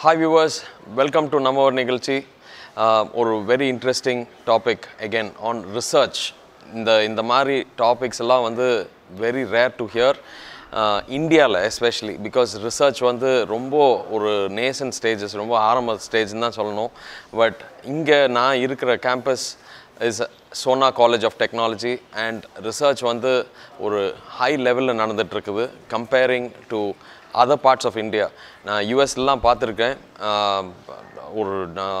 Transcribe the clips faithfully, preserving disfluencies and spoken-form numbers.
Hi viewers, welcome to Namma Nigilchi. Uh, or very interesting topic again on research. In the in the Mari topics alla vandu very rare to hear. Uh, India la especially because research vandu rombo ஒரு nascent stages rombo ஆரம்ப stage nu தான் சொல்லணும். But இங்க நான் இருக்கிற campus is Sona College of Technology and research vandu ஒரு high level la நடந்துட்டு இருக்குது comparing to other parts of India. நான் U S லாம் பார்த்திருக்கேன். ஒரு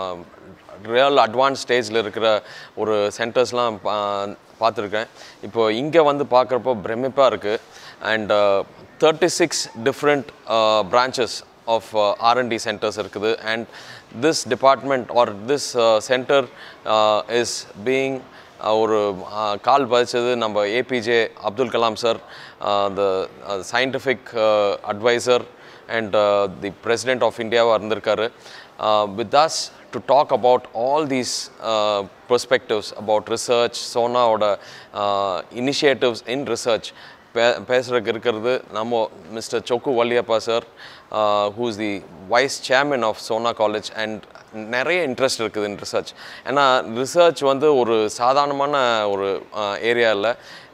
ரியல் அட்வான்ஸ் ஸ்டேஜில் இருக்கிற ஒரு சென்டர்ஸ்லாம் பார்த்துருக்கேன். இப்போ இங்கே வந்து பார்க்குறப்போ பிரமிப்பாக இருக்குது. And thirty six different branches of R and D centres இருக்குது. And this department or this centre is being ஒரு கால் பதிச்சது நம்ம APJ Abdul Kalam sir, the scientific advisor and the president of இந்தியாவாக இருந்திருக்காரு. With us to talk about all these uh, perspectives about research, Sona oda uh, initiatives in research. பேசுறதுக்கு இருக்கிறது நம்ம mister Chocko Valliappa sir, who is the vice chairman of Sona College and நிறைய interest இருக்குது in research. ஏன்னா research வந்து ஒரு சாதாரணமான ஒரு ஏரியா இல்லை.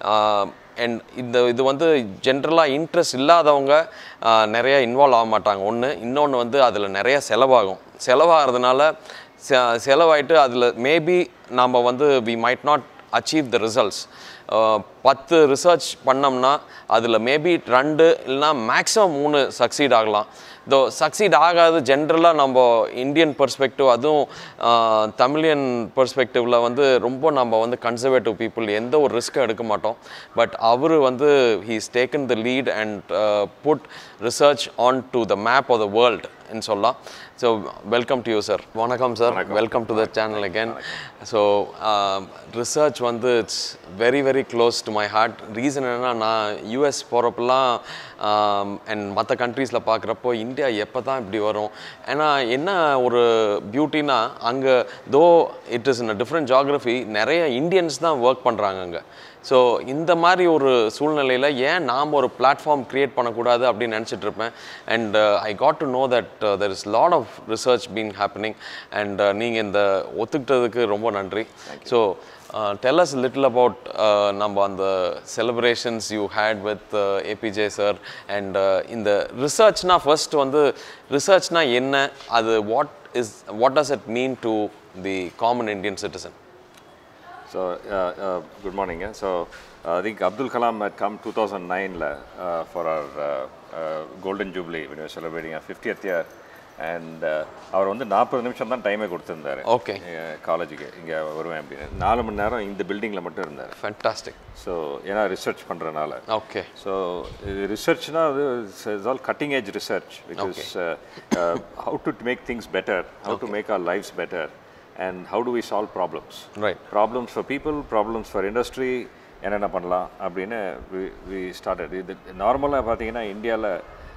அண்ட் இந்த இது வந்து ஜென்ரலாக இன்ட்ரெஸ்ட் இல்லாதவங்க நிறைய இன்வால்வ் ஆக மாட்டாங்க. ஒன்று இன்னொன்று வந்து அதில் நிறைய செலவாகும். செலவாகிறதுனால செ செலவாயிட்டு அதில் மேபி நாம் வந்து we might not achieve the results. பத்து ரிசர்ச் பண்ணோம்னா அதில் மேபி ரெண்டு இல்லைனா மேக்ஸிமம் மூணு சக்சீட் ஆகலாம். தோ சக்சீட் ஆகாது ஜென்ரலாக நம்ம இந்தியன் பெர்ஸ்பெக்டிவ், அதுவும் தமிழியன் பெர்ஸ்பெக்டிவில் வந்து ரொம்ப நம்ம வந்து கன்சர்வேட்டிவ் பீப்புள், எந்த ஒரு ரிஸ்க்கும் எடுக்க மாட்டோம். பட் அவர் வந்து he's taken the lead and put research on to the map of the world ன்னு சொல்லலாம். So welcome to you sir. வணக்கம் சார், welcome to the channel again. So research வந்து it's very very close to my heart. Reason என்னென்னா, நான் US போகிறப்பெல்லாம் and மற்ற கண்ட்ரீஸில் பார்க்குறப்போ இந்தியா எப்போ தான் இப்படி வரும். ஏன்னா என்ன ஒரு பியூட்டினா, அங்கே though it is in a different geography, நிறைய இந்தியன்ஸ் தான் ஒர்க் பண்ணுறாங்க அங்கே. ஸோ இந்த மாதிரி ஒரு சூழ்நிலையில் ஏன் நாம் ஒரு பிளாட்ஃபார்ம் க்ரியேட் பண்ணக்கூடாது அப்படின்னு நினச்சிட்ருப்பேன். And I got to know that there is lot of research being happening. And நீங்கள் இந்த ஒத்துக்கிட்டதுக்கு ரொம்ப நன்றி. So tell us little about நம்ம அந்த celebrations you had with APJ sir. And இந்த ரிசர்ச்னா ஃபர்ஸ்ட் வந்து ரிசர்ச்னா என்ன, அது what is what does it mean to the common Indian citizen? So, uh, uh, good morning. Yeah. So, uh, I think Abdul Kalam had come two thousand nine la, uh, for our uh, uh, Golden Jubilee when we were celebrating our fiftieth year. And அவர் வந்து நாற்பது நிமிஷம் தான் டைமே கொடுத்துருந்தாரு. Okay, காலேஜுக்கு இங்கே வருவேன் அப்படின்னு. நாலு மணி நேரம் இந்த பில்டிங்கில் மட்டும் இருந்தார். ஃபேண்டாஸ்டிக். ஸோ ஏன்னா ரிசர்ச் பண்ணுறதுனால. ஓகே. ஸோ இது ரிசர்ச்னா அது it's all cutting edge research. Because how to make things better, how to make our lifes better, and how do we solve problems, right? Problems for people, problems for industry, என்னென்ன பண்ணலாம் அப்படின்னு we we started. இது நார்மலாக பார்த்தீங்கன்னா இந்தியாவில்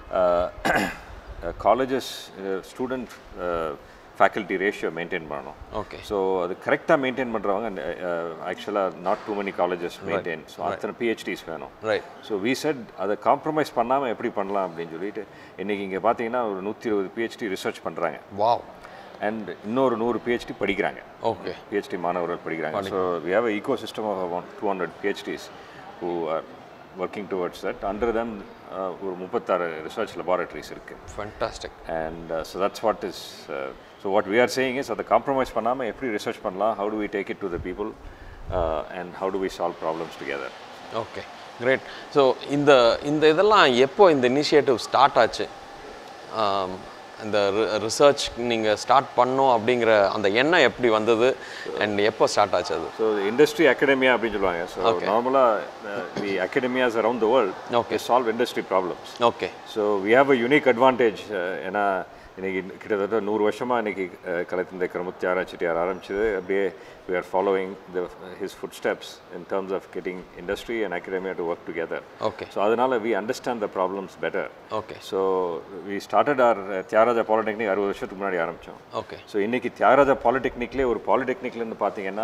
colleges student faculty ratio maintain பண்ணணும். Okay. So அது கரெக்டாக மெயின்டைன் பண்ணுறவங்க ஆக்சுவலாக not too many colleges maintain. So அத்தனை பிஹெச்டிஸ் வேணும். ரைட். ஸோ வி செட் அதை காம்ப்ரமைஸ் பண்ணாமல் எப்படி பண்ணலாம் அப்படின்னு சொல்லிட்டு இன்றைக்கி இங்கே பார்த்தீங்கன்னா ஒரு நூற்றி இருபது பிஹெச்டி ரிசர்ச் பண்ணுறாங்க. வாவ். அண்ட் இன்னொரு நூறு பிஹெச்டி படிக்கிறாங்க. ஓகே. பிஹெச்டி மாணவர்கள் படிக்கிறாங்க. So we have a ecosystem of about two hundred PhDs who are working towards that. Under them ஒரு முப்பத்தாறு ரிசர்ச் லெபார்டரிஸ் இருக்குது. Fantastic. And so that's what is so what we are saying is அதை compromise பண்ணாமல் எப்படி research பண்ணலாம், how do we take it to the people and how do we solve problems together. Okay, great. So இந்த இந்த இதெல்லாம் எப்போ இந்த initiative start ஆச்சு? இந்த ரிசர்ச் நீங்கள் ஸ்டார்ட் பண்ணோம் அப்படிங்கிற அந்த எண்ணம் எப்படி வந்தது அண்ட் எப்போ ஸ்டார்ட் ஆச்சு அது? ஸோ இண்டஸ்ட்ரி அகாடமியா அப்படின்னு சொல்லுவாங்க. ஸோ நார்மலாக the academias around the world okay solve industry problems. Okay. So we have a unique advantage. ஏன்னா இன்றைக்கி கிட்டத்தட்ட நூறு வருஷமாக இன்றைக்கி கலைத்தந்தை கருமுத்தி ஆராய்ச்சி செட்டியார் ஆரம்பிச்சது. அப்படியே we are following the, his footsteps in terms of getting industry and academia to work together. Okay. So adanaala we understand the problems better. Okay. So we started our uh, Tyagaraja Polytechnic அறுபது வருஷத்துக்கு முன்னாடி ஆரம்பிச்சோம். Okay. So இன்னைக்கு Tyagaraja Polytechnicலே ஒரு Polytechnicல இருந்து பாத்தீங்கன்னா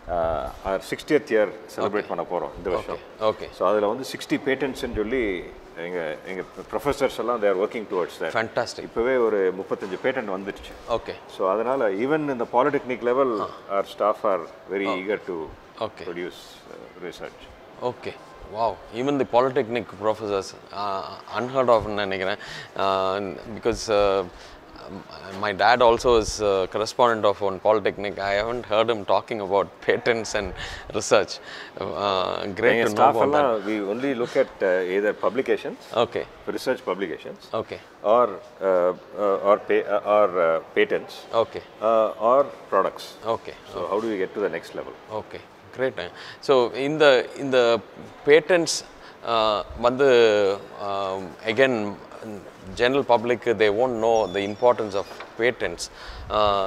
R sixtieth year celebrate பண்ண போகிறோம் இந்த வருஷம். ஓகே. ஸோ அதில் வந்து சிக்ஸ்டி பேட்டன்ட்ஸ்ன்னு சொல்லி எங்கள் எங்கள் ப்ரொஃபஸர்ஸ் எல்லாம் there working towards that. Fantastic. இப்போவே ஒரு முப்பத்தஞ்சு பேட்டன்ட் வந்துடுச்சு. ஓகே. ஸோ அதனால் ஈவன் இந்த polytechnic level or staff are very eager to Okay. produce uh, research. Okay. Wow. Even the polytechnic professors, uh, unheard of நினைக்கிறேன். Uh, because uh, my dad also is a correspondent of one polytechnic. I haven't heard him talking about patents and research. Uh, great to know about that. We only look at uh, either publications, okay, research publications, okay, or uh, uh, or pay, uh, or uh, patents, okay, uh, or products. Okay. So how do we get to the next level? Okay. Great. So in the in the patents, uh, வந்து uh, again general public they won't know the importance of patents. Uh,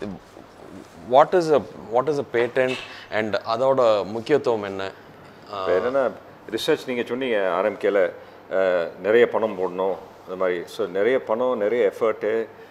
what is a what is a patent and அதோட முக்கியத்துவம் என்ன? என்னன்னா research நீங்கள் சொன்னீங்க ஆரம்பிக்கல நிறைய பணம் போடணும் அந்த மாதிரி. ஸோ நிறைய பணம் நிறைய எஃபர்ட்டு,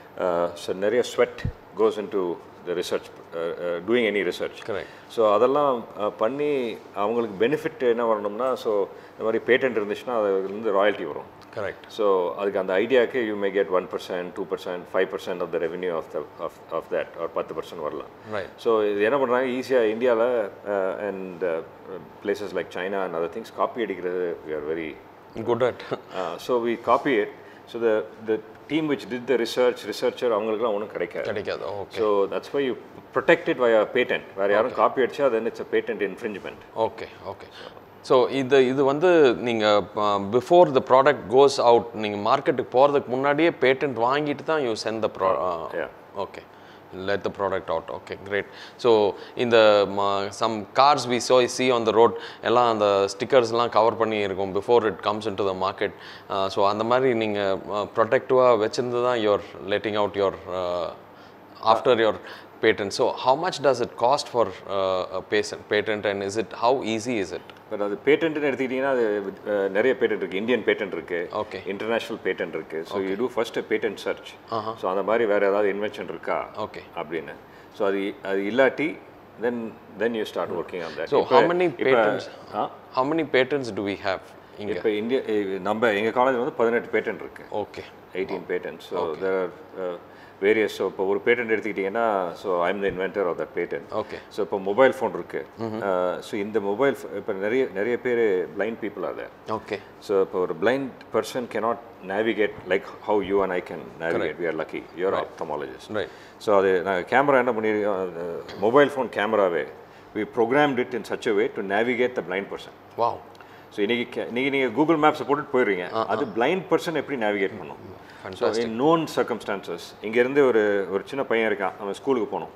ஸோ நிறைய sweat goes in to the research, uh, uh, doing any research. Correct. So அதெல்லாம் பண்ணி அவங்களுக்கு பெனிஃபிட் என்ன வரணும்னா, ஸோ இந்த மாதிரி பேட்டன்ட் இருந்துச்சுன்னா அதுலேருந்து ராயல்ட்டி வரும். கரெக்ட். ஸோ அதுக்கு அந்த ஐடியாவுக்கு you may get one percent two percent five percent of the revenue of the of of that ஒரு பத்து பர்சன்ட் வரலாம். ரைட். ஸோ இது என்ன பண்ணுறாங்க ஈஸியாக இந்தியாவில் and places like China and other things copy அடிக்கிறது we are very good at. So we copy it. So the the team which did the research, researcher அவங்களுக்குலாம் ஒன்றும் கிடைக்காது. கிடைக்காது. Okay. So that's why you protect it via patent. வேறு யாரும் copy அடிச்சா then it's a patent infringement. Okay. Okay. So இது இது வந்து நீங்கள் before the product goes out, நீங்கள் மார்க்கெட்டுக்கு போகிறதுக்கு முன்னாடியே பேட்டன்ட் வாங்கிட்டு தான் யூ சென்ட் த ப்ரா. Okay. Let the product out. Okay, great. So in the uh, some cars we saw see on the road எல்லாம் அந்த ஸ்டிக்கர்ஸ்லாம் கவர் பண்ணி இருக்கும் before it comes into the market. Uh, so அந்த மாதிரி நீங்கள் ப்ரொடெக்டிவாக வச்சிருந்து தான் you're letting out your uh, after your patent. So how much does it cost for uh, a patent patent and is it how easy is it? But அது பேட்டன்ட்னு எடுத்துக்கிட்டிங்கன்னா அது நிறைய பேட்டன்ட் இருக்குது. இந்தியன் பேட்டன்ட் இருக்குது, ஓகே, இன்டர்நேஷ்னல் பேட்டன்ட் இருக்குது. So you do first patent search. So அந்த மாதிரி வேறு ஏதாவது இன்வென்ஷன் இருக்கா ஓகே அப்படின்னு. ஸோ அது அது இல்லாட்டி then then you start working on that. So how many patents how many patents do we have இங்கே? இப்போ இந்தியா நம்ம எங்கள் காலேஜ் வந்து பதினெட்டு பேட்டன்ட் இருக்குது. Okay. Eighteen patent. So there are various. So இப்போ ஒரு பேட்டன்ட் எடுத்துக்கிட்டிங்கன்னா, so I am the inventor of the patent. Okay. So இப்போ மொபைல் ஃபோன் இருக்குது. ஸோ இந்த மொபைல் இப்போ நிறைய நிறைய பேர் blind people are there. Okay. So இப்போ ஒரு blind person cannot navigate like how you and I can navigate. We are lucky, you are ophthalmologist. Right. So அது நாங்கள் கேமரா என்ன பண்ணியிருக்கோம், மொபைல் ஃபோன் கேமராவே we programmed it in such a way to navigate the blind person. Wow. So இன்றைக்கி நீங்கள் நீங்கள் Google மேப்ஸை போட்டுட்டு போயிடுறீங்க, அது பிளைண்ட் பர்சன் எப்படி நேவிகேட் பண்ணும்? ஸோ இன் நோன் சர்க்கம்ஸ்டான்சஸ் இங்கேருந்து ஒரு ஒரு சின்ன பையன் இருக்கான், அவன் ஸ்கூலுக்கு போகணும்.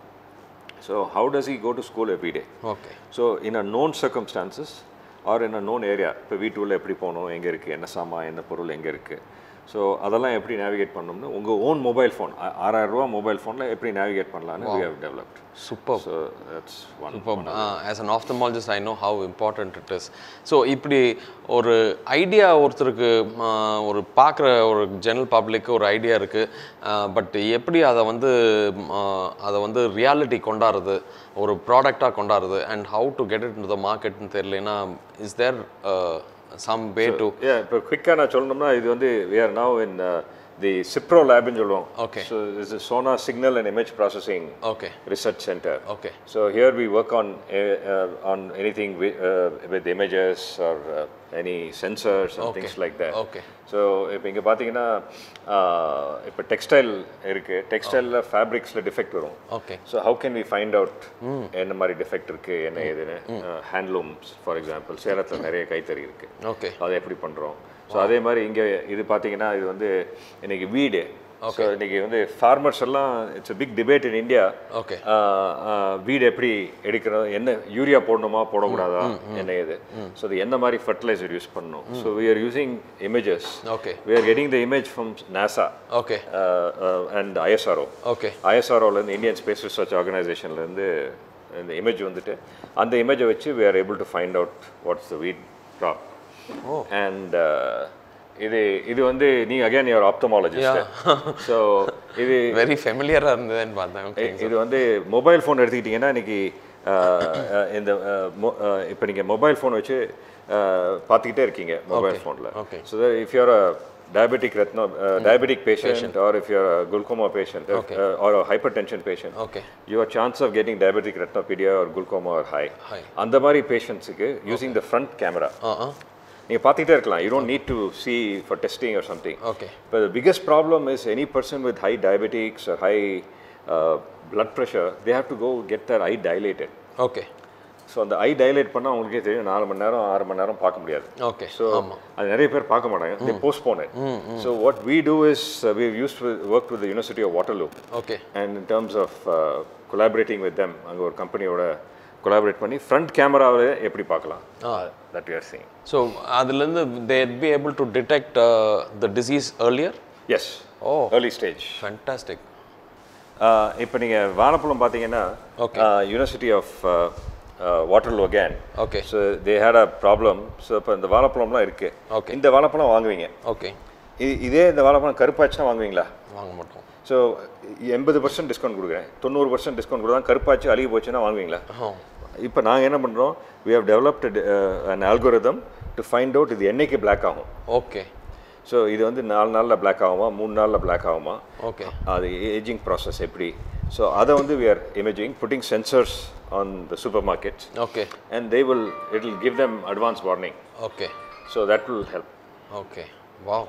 So how does he go to school every day? Okay. So in a known circumstances or in a known area, இப்போ வீட்டுள்ள எப்படி போகணும், எங்கே இருக்குது, என்ன சாமான், என்ன பொருள் எங்கே இருக்குது, ஸோ அதெல்லாம் எப்படி நேவிகேட் பண்ணணும்னு உங்கள் ஓன் மொபைல் ஃபோன் ஆறாயிரம் ரூபா மொபைல் ஃபோனில் எப்படி நேவிகேட் பண்ணலான்னு we have developed. Superb. So that's one. Superb. Uh, as an ophthalmologist, I know how important it is. So இப்படி ஒரு ஐடியா ஒருத்தருக்கு ஒரு பார்க்குற ஒரு ஜெனரல் பப்ளிக்கு ஒரு ஐடியா இருக்குது, பட் எப்படி அதை வந்து அதை வந்து ரியாலிட்டி கொண்டாடுறது, ஒரு ப்ராடக்டாக கொண்டாடுறது, and how to get it in the மார்க்கெட்னு தெரியலனா is there some way so, to yeah இப்போ குயிக்காக நான் சொல்லணும்னா இது வந்து we are now in uh, the CIPRO lab னு சொல்லுவோம். Okay. So this is Sonar Signal and Image Processing okay Research Center. Okay. So here we work on uh, uh, on anything with, uh, with images or uh, any sensors and okay. things like that. Okay. So இப்போ இங்கே பார்த்தீங்கன்னா இப்போ textile இருக்குது, டெக்ஸ்டைலில் ஃபேப்ரிக்ஸில் defect வரும். Okay. So how can we find out என்ன மாதிரி டிஃபெக்ட் இருக்குது, என்ன ஏதுன்னு. ஹேண்ட்லூம்ஸ் ஃபார் எக்ஸாம்பிள் சேலத்தில் நிறைய கைத்தறி இருக்குது. ஓகே. அதை எப்படி பண்ணுறோம்? ஸோ அதே மாதிரி இங்கே இது பார்த்தீங்கன்னா இது வந்து இன்னைக்கு வீடு. ஸோ இன்னைக்கு வந்து ஃபார்மர்ஸ் எல்லாம் it's big debate in India. Okay. வீடு எப்படி எடுக்கிறோம், என்ன யூரியா போடணுமா போடக்கூடாதா, என்ன இது. ஸோ அது எந்த மாதிரி ஃபர்டிலைசர் யூஸ் பண்ணணும். So we are using images. Okay. We are getting the image from NASA. Okay. And ISRO. Okay. ஐஎஸ்ஆர்ஓலேருந்து இந்தியன் ஸ்பேஸ் ரிசர்ச் ஆர்கனைசேஷன்லேருந்து இந்த இமேஜ் வந்துட்டு அந்த இமேஜை வச்சு we are able to find out what's the wheat crop. And இது இது வந்து நீ அகைன் யுவர் ஆப்தமாலஜிஸ்ட். ஸோ இது வெரி ஃபெமிலியராக இருந்ததுன்னு பார்த்தேன். இது வந்து மொபைல் ஃபோன் எடுத்துக்கிட்டிங்கன்னா இன்னைக்கு இந்த இப்போ நீங்கள் மொபைல் ஃபோன் வச்சு பார்த்துக்கிட்டே இருக்கீங்க மொபைல் ஃபோனில். So if you're a diabetic retinal uh, mm. diabetic patient, patient or if you're a glaucoma patient okay. uh, or a hypertension patient okay. your chance of getting diabetic retinopathy or glaucoma are high. high. And the mari patients okay. using the front camera uh-huh. you pathite irkalam you don't okay. need to see for testing or something okay. But the biggest problem is any person with high diabetics or high uh, blood pressure, they have to go get their eye dilated okay. So அந்த eye dilate பண்ணால் அவங்களுக்கே தெரியும் நாலு மணி நேரம் ஆறு மணி நேரம் பார்க்க முடியாது ஓகே. ஸோ அது நிறைய பேர் பார்க்க மாட்டாங்க, they postpone it. So what we do is we use work with university of Waterloo okay. And in terms of collaborating with them, அங்கே ஒரு கம்பெனியோட கொலாபரேட் பண்ணி ஃப்ரண்ட் கேமராவில் எப்படி பார்க்கலாம் that we are seeing. So அதுலேருந்து they be able to detect the disease earlier. Yes, oh early stage. Fantastic. இப்போ நீங்கள் வாழைப்பழம் பார்த்தீங்கன்னா university of Uh, Waterloo again. Okay. So they had a problem. So இப்போ இந்த வாழைப்பழம்லாம் இருக்கு. Okay. இந்த வாழைப்பழம் வாங்குவீங்க. Okay. இதே இந்த வாழைப்பழம் கருப்பாச்சுனா வாங்குவீங்களா? வாங்க மாட்டோம். ஸோ எண்பது பர்சன்ட் டிஸ்கவுண்ட் கொடுக்குறேன், தொண்ணூறு பர்சன்ட் டிஸ்கவுண்ட் கொடுத்தா கருப்பாச்சு அழுகி போச்சுன்னா வாங்குவீங்களா? இப்போ நாங்கள் என்ன பண்ணுறோம், we have developed uh, an algorithm to find out இது என்னைக்கு பிளாக் ஆகும். ஓகே. ஸோ இது வந்து நாலு நாளில் பிளாக் ஆகுமா, மூணு நாளில் பிளாக் ஆகுமா, ஓகே, அது ஏஜிங் ப்ராசஸ் எப்படி. ஸோ அதை வந்து we are imaging, putting sensors on the supermarkets. Okay. And they will, it will give them advance warning. Okay. So that will help. Okay. Wow.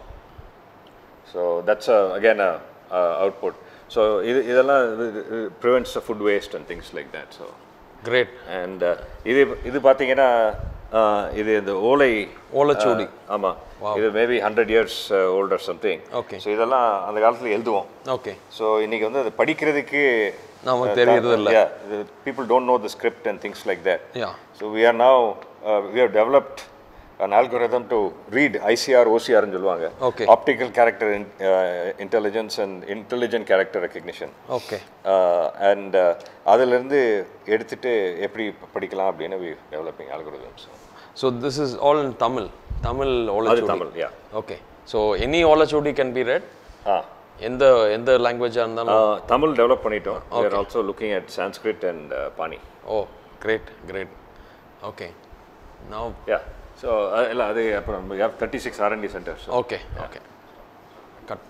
So that's a, again a, a output. So idella prevents the food waste and things like that. So great. And idu idu pathina இது இந்த ஓலை ஓலைச்சுவடி. ஆமாம், இது maybe hundred years old or something. Okay. So இதெல்லாம் அந்த காலத்தில் எழுதுவோம். ஓகே. ஸோ இன்றைக்கி வந்து அது படிக்கிறதுக்கு நமக்கு தெரியறது இல்லை. People don't know the script and things like that. So we are now we have developed an algorithm to read I C R O C R ன்னு சொல்லுவாங்க. Okay. Optical character in, uh, intelligence and intelligent character recognition. Okay. Uh, and அதில இருந்து எடுத்துட்டு எப்படி படிக்கலாம் அப்படினு we developing algorithms. So this is all in Tamil. Tamil Olachudi. Tamil, yeah. Okay. So any Olachudi can be read? Ah. எந்த எந்த லாங்குவேஜா இருந்தாலும் தமிழ் டெவலப் பண்ணிட்டோம். We are also looking at Sanskrit and uh, Pani. Oh, great, great. Okay. Now yeah. So இல்ல அது அப்புறம் we have thirty-six R and D centers. Okay, okay. Cut.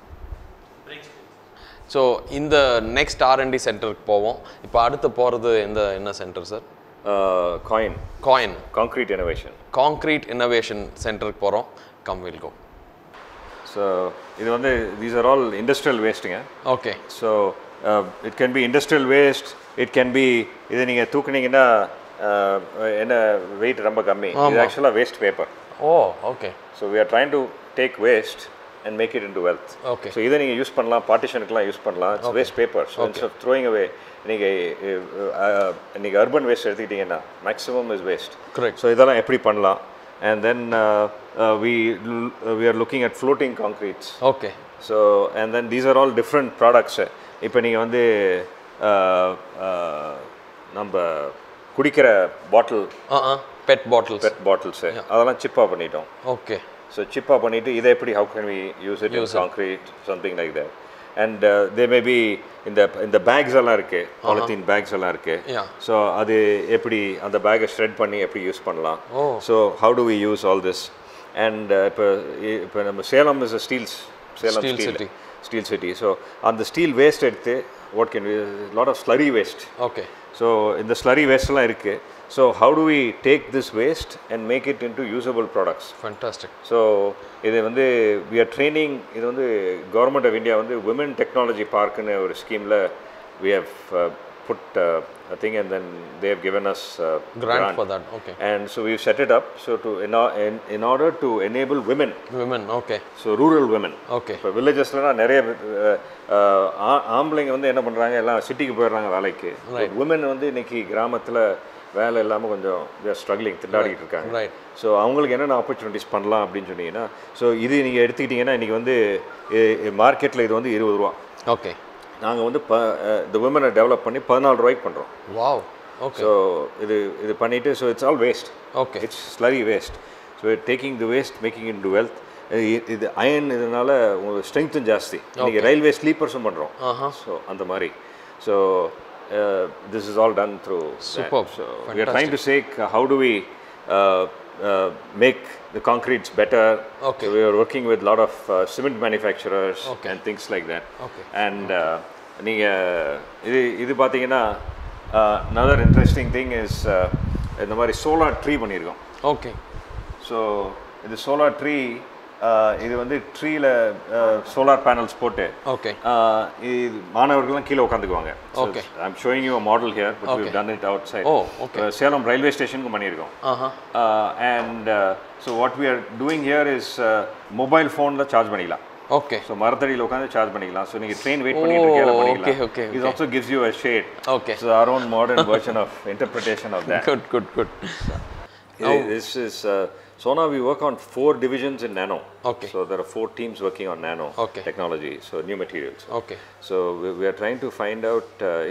So இந்த next R and D சென்டருக்கு போவோம். இப்போ அடுத்து போறது எந்த என்ன centre sir? Uh, coin. Coin. Concrete innovation. Concrete innovation சென்டருக்கு போறோம். Come we'll go. So இது வந்து these are all industrial wasteங்க. Okay. So uh, it can be industrial waste. It can be இத நீங்க தூக்குனீங்கன்னா என்ன weight ரொம்ப கம்மி. இது actually waste paper. Oh, okay. So we are trying to take waste and make it into wealth. Okay. So இத நீங்க use பண்ணலாம், பார்ட்டிஷனுக்குலாம் use பண்ணலாம். It's okay. Waste paper. So okay. Instead of throwing away, நீங்க நீங்க urban waste எடுத்துக்கிட்டீங்கன்னா maximum is waste. Correct. So இதெல்லாம் எப்படி பண்ணலாம்? And then uh, uh, we uh, we are looking at floating concretes. Okay. So and then these are all different products. இப்போ நீங்க வந்து நம்ம குடிக்கிற bottle PET bottles PET bottles அதெல்லாம் சிப்பா பண்ணிட்டோம். ஓகே. ஸோ சிப்பா பண்ணிட்டு இதை எப்படி how can we use it in concrete something like that. And uh, there may be இந்த இந்த பேக்ஸ் எல்லாம் இருக்கு, பாலித்தீன் பேக்ஸ் எல்லாம் இருக்கு. ஸோ அது எப்படி அந்த பேக்கை ஷ்ரெட் பண்ணி எப்படி யூஸ் பண்ணலாம். So how do we use all this. And இப்போ இப்போ நம்ம Salem is a steels Salem steel steel city. So அந்த ஸ்டீல் வேஸ்ட் எடுத்து what can we lot of slurry waste. Okay. So இந்த ஸ்லரி வேஸ்ட்லாம் இருக்குது. So how do we take this waste and make it into usable products. Fantastic. So இது வந்து we are training. இது வந்து government of India வந்து women technology பார்க்குன்னு ஒரு ஸ்கீமில் we have put a thing and then they have given us uh, grant, grant for that. Okay. And so we've set it up so to in, in, in order to enable women. Women, okay. So rural women. Okay. இப்போ வில்லேஜஸ்லனா நிறைய ஆம்பளைங்க வந்து என்ன பண்ணுறாங்க, எல்லாம் சிட்டிக்கு போயிடுறாங்க வேலைக்கு. women வந்து இன்னைக்கு கிராமத்தில் வேலை இல்லாமல் கொஞ்சம் they are struggling, திண்டாடிட்டு இருக்காங்க. ரைட். ஸோ அவங்களுக்கு என்னென்ன ஆப்பர்ச்சுனிட்டிஸ் பண்ணலாம் அப்படின்னு சொன்னீங்கன்னா, ஸோ இது நீங்கள் எடுத்துக்கிட்டிங்கன்னா இன்றைக்கி வந்து மார்க்கெட்டில் இது வந்து இருபது ரூபா. ஓகே. நாங்கள் வந்து ப இந்த விமனை டெவலப் பண்ணி பதினாலு ரூபாய்க்கு பண்ணுறோம். வாவ். ஓகே. ஸோ இது இது பண்ணிவிட்டு so it's all waste. Okay. It's slurry waste. So taking the waste making into wealth. இது அயன் இதனால உங்களுக்கு ஸ்ட்ரென்த்தும் ஜாஸ்தி. இன்றைக்கி ரயில்வே ஸ்லீப்பர்ஸும் பண்ணுறோம். ஸோ அந்த மாதிரி. So uh, this is all done through Superb. that. So we are trying to say uh, how do we uh, uh, make the concretes better. Okay. So we are working with a lot of uh, cement manufacturers Okay. and things like that. Okay. And uh, நீங்க இது இது பார்த்தீங்கன்னா uh, another interesting thing is uh, இந்த மாதிரி solar tree பண்ணியிருக்கோம். Okay. So இது solar tree இது வந்து ட்ரீல சோலார் பேனல்ஸ் போட்டு ஓகே இது மாணவர்கள்லாம் கீழே உட்காந்துக்குவாங்க. Okay. I am showing you a model here but we done it outside. Oh okay. Salem railway ஸ்டேஷனுக்கு பண்ணியிருக்கோம். And so what we are doing here is mobile ஃபோனில் சார்ஜ் பண்ணிக்கலாம். ஓகே. ஸோ மரத்தடியில் உட்காந்து சார்ஜ் பண்ணிக்கலாம். ஸோ நீங்கள் train wait பண்ணிட்டு இருக்கீங்க பண்ணிக்கலாம். Okay okay. இது also gives you a shade. Okay. So our own modern version of interpretation of that. Good good good. Oh. This is uh, so now we work on four divisions in nano. Okay. So there are four teams working on nano okay. technology, so new materials. Okay. So we, we are trying to find out,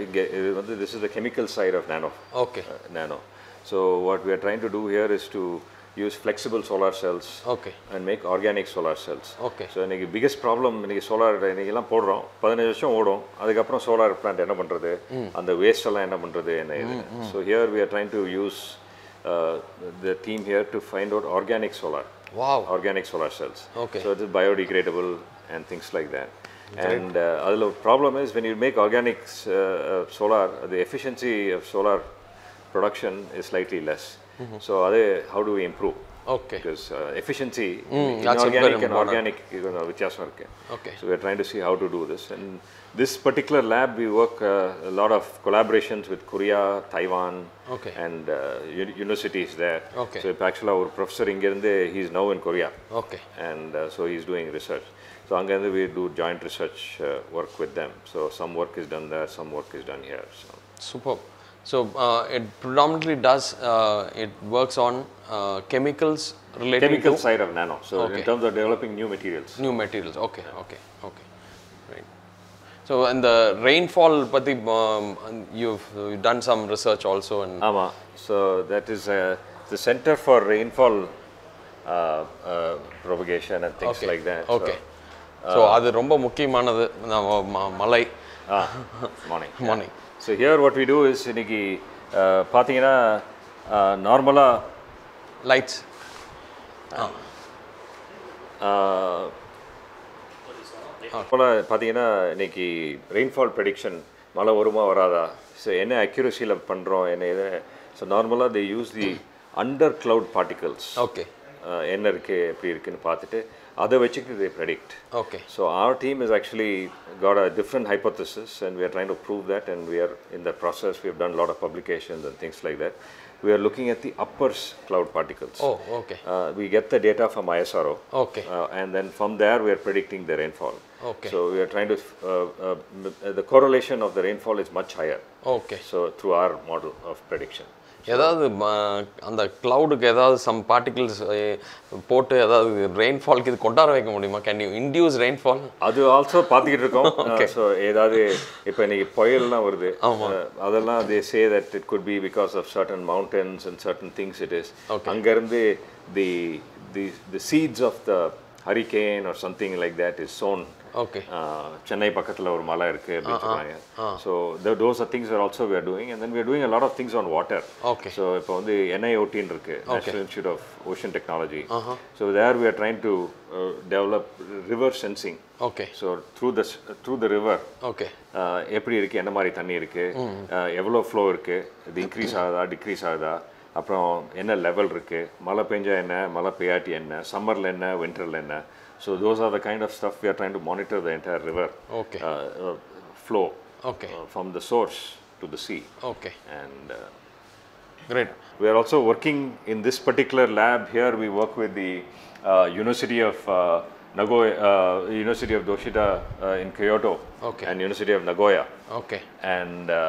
uh, this is the chemical side of nano. Okay. Uh, nano. So what we are trying to do here is to use flexible solar cells okay. and make organic solar cells. Okay. So the biggest problem in solar இன்னைக்கு போடுறோம் பதினஞ்சு வருஷம் ஓடும் அதுக்கப்புறம் solar plant என்ன பண்ணுறது அந்த waste எல்லாம் என்ன பண்ணுறது என்ன இது. So here we are trying to use Uh, the team here to find out organic solar. Wow. Organic solar cells. Okay. So it is biodegradable and things like that. Great. And uh, the problem is when you make organic uh, uh, solar, the efficiency of solar production is slightly less. Mm-hmm. So how do we improve? Okay. Because uh, efficiency mm, in organic and organic, you know, வித்தியாசம் இருக்கு. Okay. So we are trying to see how to do this. And this particular lab, we work uh, a lot of collaborations with Korea, Taiwan, okay. and uh, uni universities there. Okay. So actually our professor ingirunde, he is now in Korea. Okay. And uh, so he is doing research. So angirunde we do joint research uh, work with them. So some work is done there, some work is done here. So. Superb. So uh, it predominantly does, uh, it works on uh, chemicals related Chemical to side of nano. So okay. in terms of developing new materials. New materials. Okay, okay, okay. Right. So and the rainfall, pati, um, you've, you've done some research also. And Ama. So that is uh, the Center for Rainfall uh, uh, Propagation and things okay. like that. Okay. So அது ரொம்ப முக்கியமானது மலை. Ah, morning. Morning. So here what we do is இன்னைக்கு பார்த்தீங்கன்னா நார்மலா lights போல பார்த்தீங்கன்னா இன்னைக்கு ரெயின்ஃபால் ப்ரெடிக்ஷன் மழை வருமா வராதா ஸோ என்ன அக்யூரஸியில் பண்ணுறோம் என்ன இது ஸோ நார்மலாக they use the under cloud particles okay என்ன இருக்குது எப்படி இருக்குன்னு பார்த்துட்டு அதை வச்சுக்கிட்டு they predict. Okay. So our team has actually got a different hypothesis and we are trying to prove that, and we are in the process. We have done a lot of publications and things like that. We are looking at the upper cloud particles. Oh, okay. Uh, we get the data from I S R O. Okay. Uh, and then from there we are predicting the rainfall. Okay. So we are trying to, uh, uh, the correlation of the rainfall is much higher. Okay. So through our model of prediction. ஏதாவது அந்த கிளவுடுக்கு ஏதாவது some particles போட்டு ஏதாவது ரெயின்ஃபால்க்கு இது கொண்டாட வைக்க முடியுமா? Can you induce rainfall? அது ஆல்சோ பார்த்துக்கிட்டு இருக்கோம். ஸோ ஏதாவது இப்போ இன்னைக்கு புயல்லாம் வருது அதெல்லாம் they say that it could be because of certain mountains and certain things it is அங்கேருந்து the the the seeds of the hurricane or something like that is sown. Okay. Chennai பக்கத்தில் ஒரு மலை இருக்குது அப்படின்னு சொல்கிறாங்க. So those are things are also we are doing and then we are doing a lot of things on water. Okay. So இப்போ வந்து N I O T இருக்கு, national institute of ocean technology. So there we are trying to develop river sensing. Okay. So through the through the river okay எப்படி இருக்குது, என்ன மாதிரி தண்ணி இருக்குது, எவ்வளோ ஃப்ளோ இருக்குது, இது இன்க்ரீஸ் ஆகுதா டிக்ரீஸ் ஆகுதா, அப்புறம் என்ன லெவல் இருக்குது, மழை பெஞ்சா என்ன, மழை பெய்யாட்டி என்ன, சம்மரில் என்ன, வின்டரில் என்ன. So those are the kind of stuff we are trying to monitor the entire river okay. uh, uh, flow okay. uh, from the source to the sea. Okay. And uh, great. We are also working in this particular lab here. We work with the uh, University of uh, Nagoya, uh, University of Doshita uh, in Kyoto, okay. and University of Nagoya. Okay. And uh,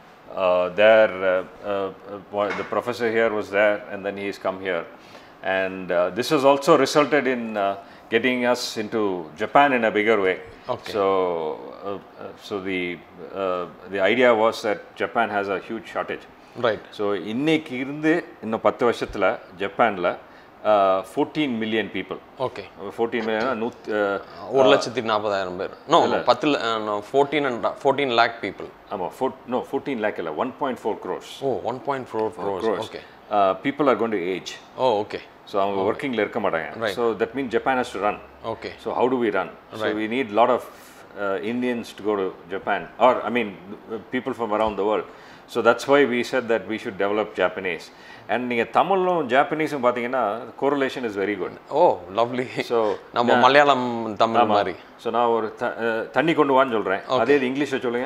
uh, there, uh, uh, the professor here was there, and then he's come here. And uh, this has also resulted in uh, getting us into Japan in a bigger way. Okay. So, uh, uh, so the uh, the idea was that Japan has a huge shortage. Right. So, இன்னைக்கு இருந்து இன்னும் பத்து வருஷத்துல ஜப்பான்ல uh, fourteen million people. Okay. fourteen million நூத் ஒரு லட்சத்தி நாற்பதாயிரம் பேர். No, பத்து no fourteen and fourteen lakh people. ஆமா, no fourteen lakh இல்ல one point four crores. Oh, one point four crores. Okay. Uh, people are going to age. Oh, okay. So அவங்க workingல இருக்க மாட்டாங்க. So that means Japan has to run. Okay. So how do we run? So we need a lot of uh, Indians to go to Japan, or I mean people from around the world. So that's why we said that we should develop Japanese. And நீங்க தமிழும் ஜாப்பனீஸும் பாத்தீங்கன்னா correlation is very good. Oh, lovely. So நம்ம மலையாளம் தமிழ் மாதிரி. So நான் ஒரு தண்ணி கொண்டு வான்னு சொல்றேன். அதே இங்கிலீஷ்ல சொல்லுங்க.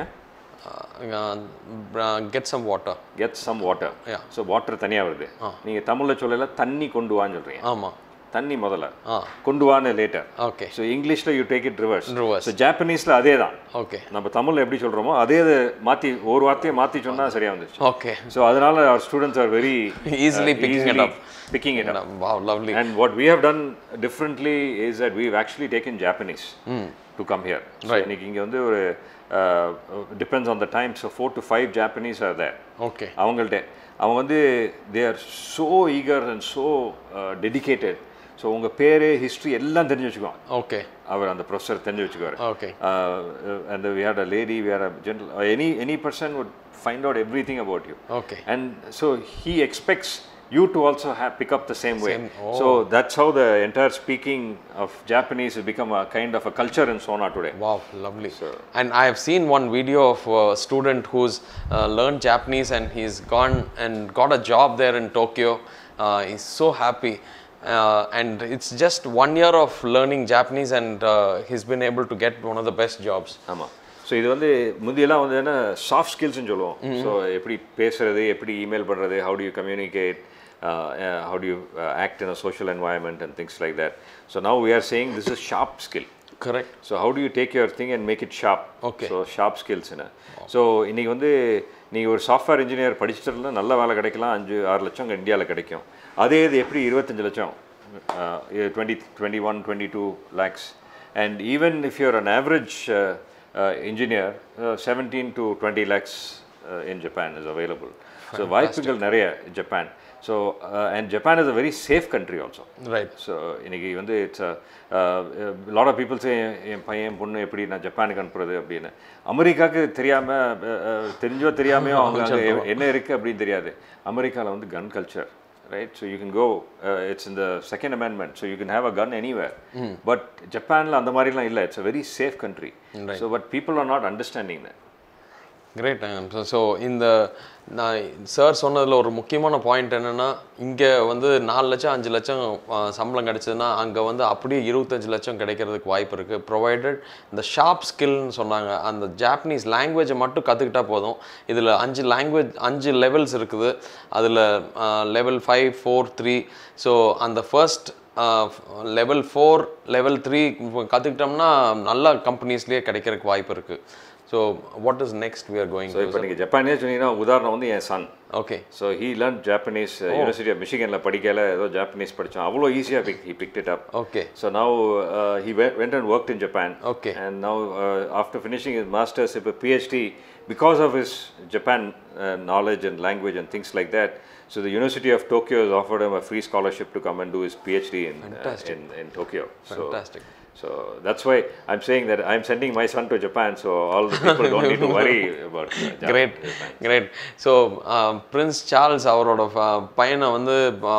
get some water. Get some water. Yeah. So water தனியா வருது. நீங்க தமிழ்ல சொல்லல தண்ணி கொண்டு வான்னு சொல்றீங்க. ஆமா. தண்ணி முதல்ல. கொண்டு வான்னு later. Okay. So Englishல you take it reverse. Reverse. So Japaneseல அதே தான். Okay. நம்ம தமிழ்ல எப்படி சொல்றோமோ அதே மாத்தி ஒரு வார்த்தையை மாத்தி சொன்னா சரியா வந்துச்சு. Okay. So அதனால our students are very easily uh, picking easily it up. Picking it up. Wow, lovely. And what we have done differently is that we've actually taken Japanese mm. to come here. So right. இன்னைக்கு இங்க வந்து ஒரு uh, depends on the time, so four to five Japanese are there. Okay. அவங்கள்ட்ட அவங்க வந்து they are so eager and so uh, dedicated. So உங்க பேரு history எல்லாம் தெரிஞ்சு வச்சுக்குவாங்க. Okay. அவர் அந்த ப்ரொஃபசர் தெரிஞ்சு வச்சுக்குவாரு. Okay. Uh, and we had a lady, we had a gentle, uh, any any person would find out everything about you. Okay. And so he expects you to also have pick up the same way. Same. Oh. So that's how the entire speaking of Japanese has become a kind of a culture in Sona today. Wow, lovely. So, and I have seen one video of a student who's uh, learned Japanese and he's gone and got a job there in Tokyo. Uh, he's so happy. Uh, and it's just one year of learning Japanese and uh, he's been able to get one of the best jobs. ஆமா. So இது வந்து முந்தியெல்லாம் வந்து என்ன soft ஸ்கில்ஸ்ன்னு சொல்லுவோம். So எப்படி பேசுறது, எப்படி இமெயில் பண்ணுறது, how do you communicate, how do you act in a social environment and things like that. So now we are saying this is sharp skill. Correct. So how do you take your thing and make it sharp? Okay. So sharp skills என்ன. So இன்னைக்கு வந்து நீங்கள் ஒரு software engineer படிச்சுட்டு நல்ல வேலை கிடைக்கலாம், அஞ்சு ஆறு லட்சம் இந்தியாவில் கிடைக்கும். அதே இது எப்படி இருபத்தஞ்சு லட்சம், twenty twenty one twenty two lakhs. And even if you're an average engineer seventeen to twenty lakhs in Japan is available. So வாய்ப்புகள் நிறைய Japan. So uh, and Japan is a very safe country also. Right. So இன்னைக்கு வந்து it's a uh, a lot of people say என் பையன் பொண்ணு எப்படி நான் ஜப்பானுக்கு அனுப்புறது அப்படின்னு. அமெரிக்காவுக்கு தெரியாம தெரிஞ்சோ தெரியாமையோ அவங்க என்ன இருக்கு அப்படின்னு தெரியாது. அமெரிக்காவில் வந்து gun culture, right? So you can go, uh, it's in the second amendment, so you can have a gun anywhere. Mm. But Japanல அந்த மாதிரிலாம் இல்லை. It's a very safe country. Right. So but people are not understanding that. Great. So இந்த நான் sir சொன்னதில் ஒரு முக்கியமான point என்னென்னா, இங்கே வந்து நாலு லட்சம் அஞ்சு லட்சம் சம்பளம் கிடச்சதுன்னா அங்கே வந்து அப்படியே இருபத்தஞ்சு லட்சம் கிடைக்கிறதுக்கு வாய்ப்பு இருக்குது, ப்ரொவைடட் இந்த ஷார்ப் ஸ்கில்னு சொன்னாங்க. அந்த ஜாப்பனீஸ் லாங்குவேஜை மட்டும் கற்றுக்கிட்டா போதும். இதில் அஞ்சு லாங்குவேஜ் அஞ்சு லெவல்ஸ் இருக்குது. அதில் level five four three. So அந்த first level four level three கற்றுக்கிட்டோம்னா நல்ல கம்பெனிஸ்லேயே கிடைக்கிறதுக்கு வாய்ப்பு இருக்குது. So what is next we are going so, to? So இப்போ நீங்க ஜப்பானீஸ் சொன்னீங்கன்னா உதாரணம் வந்து என் son. Okay. So he learned Japanese, uh, oh. University of Michiganல படிக்கல, ஏதோ ஜாப்பனீஸ் படிச்சான். அவ்வளோ ஈஸியா he picked it up. Okay. So now uh, he went, went and worked in Japan. Okay. And now uh, after finishing his masters, a PhD, because of his Japan uh, knowledge and language and things like that, so the University of Tokyo has offered him a free scholarship to come and do his PhD in uh, in, in Tokyo. Fantastic. So, So that's why I'm saying that I'm sending my son to Japan, so all the people don't need to worry about uh, Japan. Great, great. So uh, Prince Charles அவரோட பையனை வந்து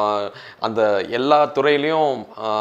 அந்த எல்லா துறையிலையும்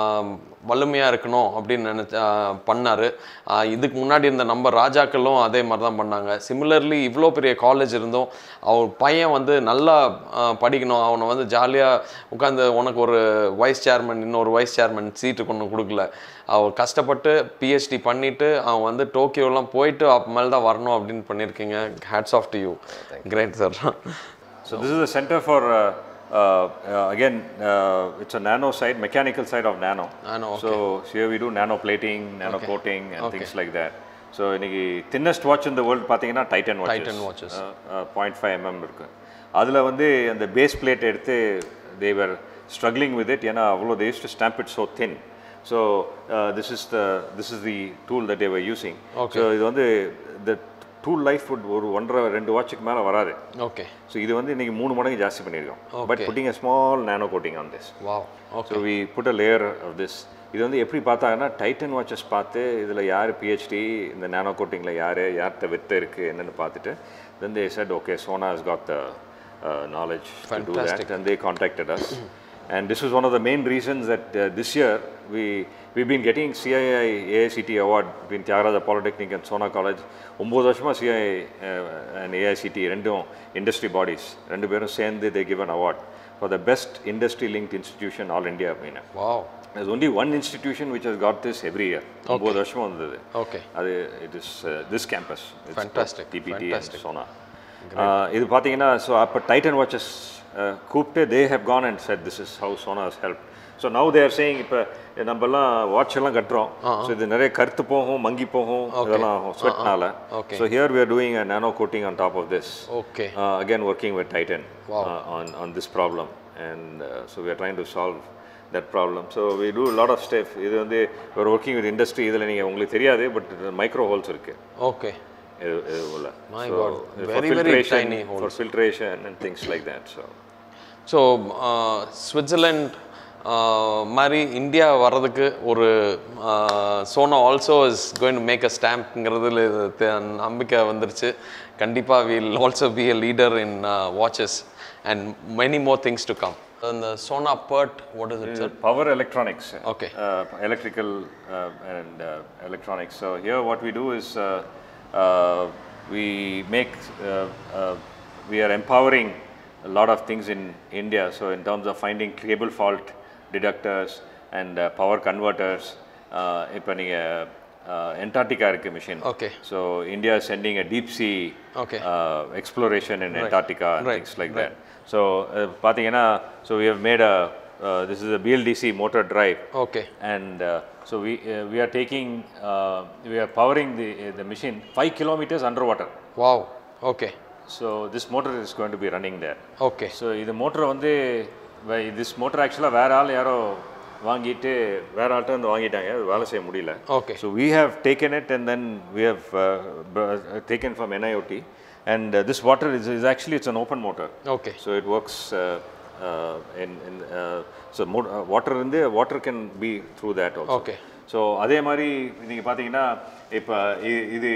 வலிமையாக இருக்கணும் அப்படின்னு நினச்ச பண்ணார். இதுக்கு முன்னாடி இருந்த நம்ம ராஜாக்களும் அதே மாதிரி தான் பண்ணாங்க. சிமிலர்லி இவ்வளோ பெரிய காலேஜ் இருந்தோம் அவர் பையன் வந்து நல்லா படிக்கணும், அவனை வந்து ஜாலியாக உட்காந்து உனக்கு ஒரு வைஸ் சேர்மன் இன்னொரு வைஸ் சேர்மன் சீட்டு கொண்டு கொடுக்கல. அவர் கஷ்டப்பட்டு பிஹெச்டி பண்ணிவிட்டு அவன் வந்து டோக்கியோலாம் போயிட்டு அப்போ மேலே தான் வரணும் அப்படின்னு பண்ணியிருக்கீங்க. Hats off to you. Great sir. So this is a centre for Uh, uh, again, uh, it's a nano side, mechanical side of nano. Nano, okay. So, so here we do nano plating, nano okay. coating, and okay. things like that. So, the thinnest watch in the world, pathina Titan watches. Titan watches. Uh, uh, zero point five millimeter irukku. Adula vande and the base plate eduthu they were struggling with it. Yena avlo they used to stamp it so thin. So, uh, this is the this is the tool that they were using. Okay. So, idu vande the tool life ஒரு ஒன்றரை ரெண்டு வாட்சுக்கு மேலே வராது. Okay. So இது வந்து இன்றைக்கி மூணு மடங்கு ஜாஸ்தி பண்ணியிருக்கோம். Okay. But putting a small nano coating on this. Wow. Okay. So we put a layer of this. இது வந்து எப்படி பார்த்தாங்கன்னா டைட்டன் வாட்சஸ் பார்த்து இதில் யார் பிஹெச்டி இந்த நானோ கோட்டிங்கில் யார் யார்கிட்ட வித்து இருக்குது என்னென்னு பார்த்துட்டு then they said okay Sona has got the uh, knowledge to do that and they contacted us. And this is one of the main reasons that uh, this year we we've been getting C I I A I C T award between Tyagaraja Polytechnic and Sona College. ஒம்பது வருஷமா C I I uh, and A I C T ரெண்டும் industry bodies ரெண்டு பேரும் சேர்ந்து they give an award for the best industry linked institution all India அப்படின்னா. Wow. There's only one institution which has got this every year. ஒம்பது வருஷமா வந்தது. Okay. அது it is uh, this campus. It's Fantastic. T P T Fantastic. and Sona. Uh, இது பார்த்தீங்கன்னா so அப்போ Titan watches கூப்பிட்டு they have come and said this is how Sona has help. So now they're saying இப்போ நம்மலாம் watch எல்லாம் கட்டுறோம். So இது நிறைய கருத்து போகும் மங்கி போகும் இதெல்லாம் ஸ்வெட்னால. So here we are doing a nano coating on top of this. Okay. Again working with Titan on on this problem and so we are trying to solve that problem. So we do a lot of stuff. இது வந்து we are working with industry. இதில் நீங்கள் உங்களுக்கு தெரியாது but micro holes இருக்கு. ஓகே. இது இது உள்ள. My God. Very very tiny holes. For filtration and things like that. So so Switzerland மாதிரி இந்தியா வர்றதுக்கு ஒரு Sona also is going to make a ஸ்டாம்ப்ங்கிறதுல நம்பிக்கை வந்துருச்சு. கண்டிப்பாக will also be a leader in watches and many more things to come. And the Sona PERT, what is it, sir? Power electronics. Okay. Uh, electrical uh, and uh, electronics. So here what we do is uh, uh, we make, uh, uh, we are empowering a lot of things in India. So in terms of finding cable fault detectors and uh, power converters, இப்போ நீங்கள் Antarctica இருக்கு machine. Okay. So India is sending a deep sea Okay. uh, exploration in Right. Antarctica and Right. things like Right. that. So uh, பார்த்தீங்கன்னா so we have made a uh, this is a B L D C motor drive. Okay. And uh, so we uh, we are taking uh, we are powering the uh, the machine five kilometers underwater. Wow. Okay. So this motor is going to be running there. Okay. So இந்த motor வந்து this motor actually வேற ஆள் யாரோ வாங்கிட்டு வேற ஆள்கிட்ட வந்து வாங்கிட்டாங்க, அது வேலை செய்ய முடியல. Okay. So we have taken it and then we have uh, taken from N I O T and uh, this water is, is actually it's an open motor. Okay. So it works uh, uh, in, in uh, so motor, uh, water in there, water can be through that also. Okay. So அதே மாதிரி நீங்க பாத்தீங்கன்னா இப்ப இது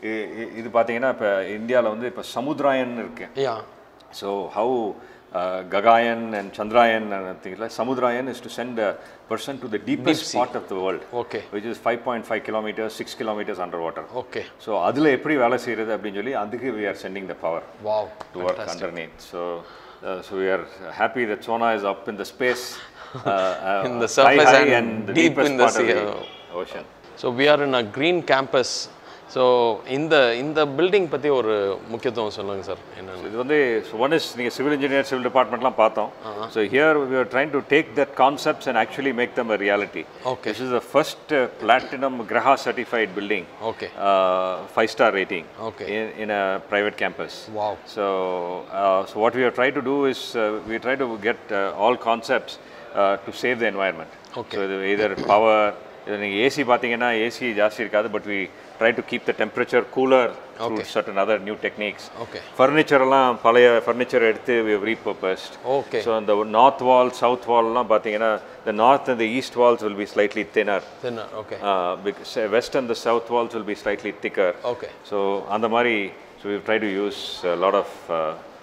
இது பாத்தீங்கன்னா இப்ப இந்தியால வந்து இப்ப சமுத்ராயன் இருக்கு. Yeah. So how uh, Gagayan and Chandrayaan and things like Samudrayan is to send a person to the deepest Deep spot of the world. Okay. Which is five point five kilometers, six kilometers underwater. Okay. So அதுல எப்படி வேலை செய்யறது அப்படினு சொல்லி அதுக்கு we are sending the power. Wow. To work underneath. So uh, so we are happy that Sona is up in the space uh, uh, in the surface high, high and, and the deep deepest in the part sea. of the ocean. So we are in a green campus. So இந்த இந்த building பத்தி ஒரு முக்கியத்துவம் சொல்லுங்க sir. என்னன்னு இது வந்து one is நீங்க சிவில் இன்ஜினியர் சிவில் டிபார்ட்மெண்ட்லாம் பார்த்தோம். So here we are trying to take that concepts and actually make them a reality. Okay. This is the first uh, platinum Graha certified building. Okay. Uh, five star rating. Okay. In, in a private campus. Wow. So uh, so what we have tried to do is uh, we try to get uh, all concepts uh, to save the environment. Okay. So either power, நீங்க A C பாத்தீங்கன்னா A C ஜாஸ்தி இருக்காது, but we try to keep the temperature cooler through Okay. certain other new techniques. Okay. Furniture எல்லாம் பழைய furniture எடுத்து we have repurposed. Okay. So the north wall, south wall எல்லாம் பாத்தீங்கன்னா the north and the east walls will be slightly thinner. Thinner. Okay. Uh, because west and the south walls will be slightly thicker. Okay. So அந்த மாதிரி so we try to use a lot of uh,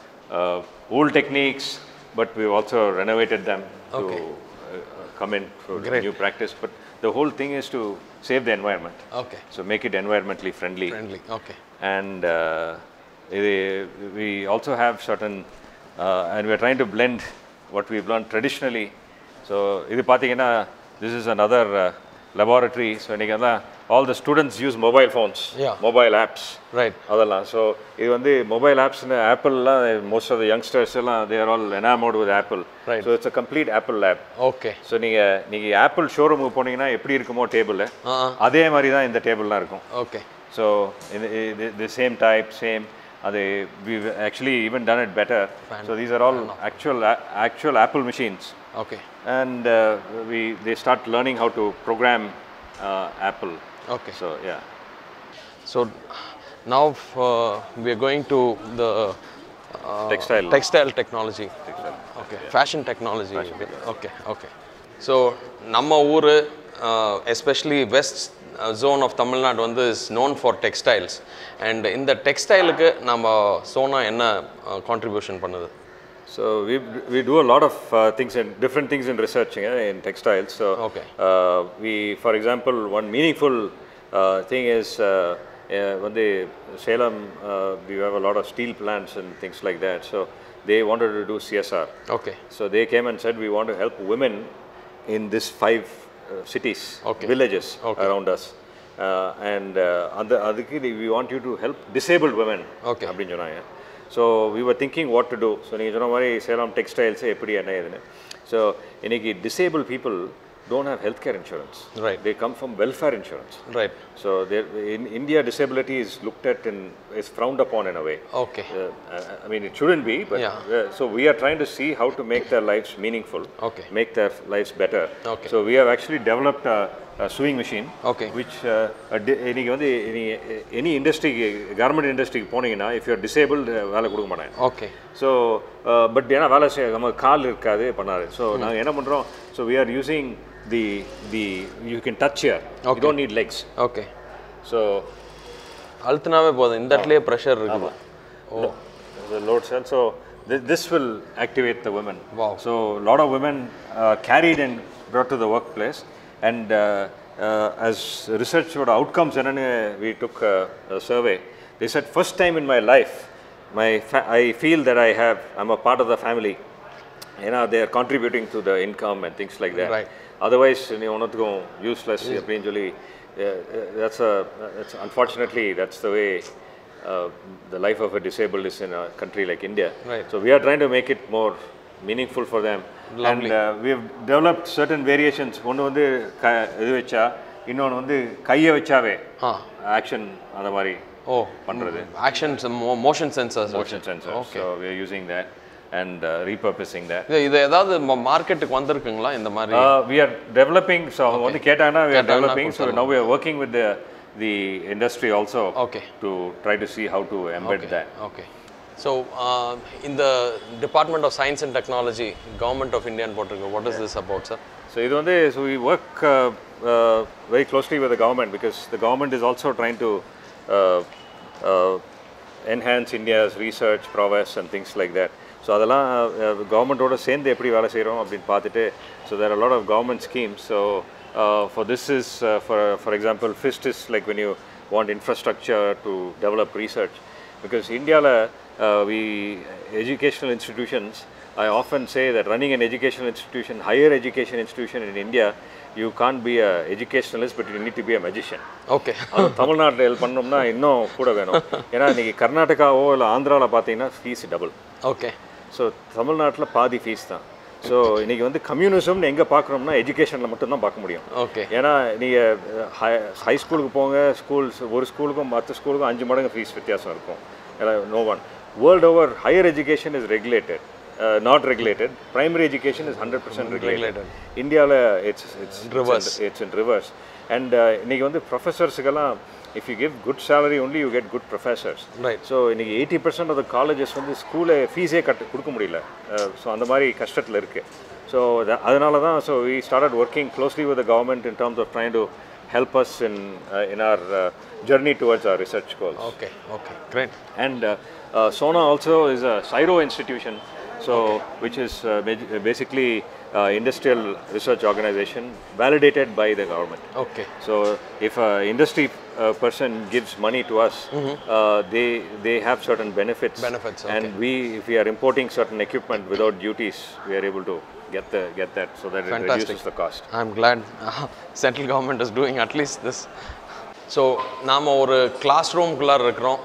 uh, old techniques, but we've also renovated them Okay. to uh, come in for Great. new practice. But the whole thing is to save the environment. Okay. So make it environmentally friendly. Friendly. Okay. And uh, it, we also have certain, uh, and we are trying to blend what we've learned traditionally. So இது பார்த்தீங்கன்னா this is another uh, laboratory. So இன்னைக்கு all the students use mobile phones, Yeah. mobile apps. Right. அதெல்லாம். So இது வந்து mobile apps in Apple, most of the youngsters எல்லாம் they are all enamored with Apple. Right. So it's a complete Apple lab. Okay. So நீங்க நீங்க Apple showroom போனீங்கன்னா எப்படி இருக்குமோ table Uh-huh. அதே மாதிரி தான் இந்த டேபிள்லாம் இருக்கும். Okay. So in the, the, the same type, same. Uh, they, we've actually even done it better. Fan. So these are all actual uh, actual Apple machines. Okay. And uh, we they start learning how to program uh, Apple. Okay. So yeah. So Now uh, we are going to the uh, Textile. textile technology. Textile. Okay, fashion technology. Fashion technology. Okay, okay. So நம்ம ஊர் especially west zone of Tamil Nadu வந்து is known for textiles, and இந்த டெக்ஸ்டைலுக்கு நம்ம சோனா என்ன contribution பண்ணுது? So we we do a lot of uh, things and different things in research uh, in textiles. So okay. uh, we, for example, one meaningful uh, thing is uh, uh, when they Salem, uh, we have a lot of steel plants and things like that. So they wanted to do C S R. Okay. So they came and said we want to help women in these five uh, cities, okay. villages okay. around us, uh, and uh, adukku we want you to help disabled women. Okay. அப்படினு சொன்னாங்க. So we were thinking what to do. So நீங்க சொன்ன மாதிரி Salem textiles எப்படி என்ன ஏதுன்னு. So இன்னைக்கு disabled people don't have healthcare insurance. Right. They come from welfare insurance. Right. So in India, disability is looked at and is frowned upon in a way. Okay. Uh, I mean, it shouldn't be, but yeah. uh, so we are trying to see how to make their lives meaningful. Okay. Make their lives better. Okay. So we have actually developed a, a sewing machine. Okay. Which any any any industry, garment industry, போனீங்கன்னா if you are disabled, வேலை கொடுக்க மாட்டாங்க. Okay. So uh, but ஏன்னா வேலை செய்ய நம்ம கால் இருக்காது பண்ணாரு. So நாங்க என்ன பண்றோம்? So we are using the the you can touch here. Okay. You don't need legs. Okay. So அழுத்துனாவே போதும், இந்த இடத்துலயே pressure இருக்குது. Oh. The load cell. So th this will activate the women. Wow. So a lot of women uh, carried and brought to the workplace, and uh, uh, as research about outcomes, and we took a, a survey. They said first time in my life, my fa I feel that I have I'm a part of the family. You know, they are contributing to the income and things like that. Right. Otherwise, you know, not going useless. Eventually, that's a that's unfortunately that's the way uh, the life of a disabled is in a country like India. Right. So we are trying to make it more meaningful for them. Lovely. And uh, we have developed certain variations. One வந்து இது வெச்சா இன்னொன்னு வந்து கையை வெச்சாவே action அந்த மாதிரி ஓ பண்றது. Action motion sensors. Motion sensors. Okay. So we are using that and uh, repurposing that. இது ஏதாவது மார்க்கெட்டுக்கு வந்திருக்குங்களா இந்த மாதிரி? We are developing. So வந்து கேட்டானா we are developing. So now we are working with the the industry also. Okay. To try to see how to embed okay. that. Okay. So uh, in the Department of Science and Technology, Government of India, what is yeah. this about, sir? So இது வந்து so we work uh, uh, very closely with the government because the government is also trying to uh, uh, enhance India's research prowess and things like that. So அதெல்லாம் கவர்மெண்டோட சேர்ந்து எப்படி வேலை செய்கிறோம் அப்படின்னு பார்த்துட்டு so there are a lot of government schemes. So uh, for this is uh, for for example FIST is like when you want infrastructure to develop research because Indiaல uh, we educational institutions I often say that running an educational institution, higher education institution in India, you can't be a educationalist, but you need to be a magician. Okay. தமிழ்நாட்டில் help பண்ணோம்னா இன்னும் கூட வேணும் ஏன்னா இன்னைக்கு கர்நாடகாவோ இல்லை ஆந்திராவில் பார்த்தீங்கன்னா ஃபீஸ் டபுள். ஓகே. ஸோ தமிழ்நாட்டில் பாதி ஃபீஸ் தான். ஸோ இன்னைக்கு வந்து கம்யூனிசம்னு எங்கே பார்க்குறோம்னா எஜுகேஷனில் மட்டும்தான் பார்க்க முடியும். ஓகே. ஏன்னா நீங்கள் ஹை ஹை ஸ்கூலுக்கு போங்க, ஸ்கூல்ஸ் ஒரு ஸ்கூலுக்கும் மற்ற ஸ்கூலுக்கும் அஞ்சு மடங்கு ஃபீஸ் வித்தியாசம் இருக்கும். No one world over higher education is regulated. Uh, not regulated. Primary education is one hundred percent regulated. regulated. India, it's it's reverse. It's in, it's in reverse. And இன்னைக்கு வந்து professorsக்கெல்லாம் if you give good salary only you get good professors. Right. So இன்னைக்கு eighty percent of the colleges வந்து ஸ்கூல்ல ஃபீஸே கட்ட கொடுக்க முடியல. So அந்த மாதிரி கஷ்டத்தில் இருக்கு. ஸோ அதனால தான் so we started working closely with the government in terms of trying to help us in uh, in our uh, journey towards our research goals. Okay. Okay. Great. And uh, uh, SONA also is a CSIRO institution. So, okay. which is uh, basically uh, industrial research organization validated by the government. Okay. So, if an industry uh, person gives money to us, mm-hmm. uh, they they have certain benefits. Benefits. Okay. And we, if we are importing certain equipment without duties, we are able to get the get that so that Fantastic. it reduces the cost. I'm glad uh, central government is doing at least this. So, நாம ஒரு classroom குள்ளார இருக்கிறோம்.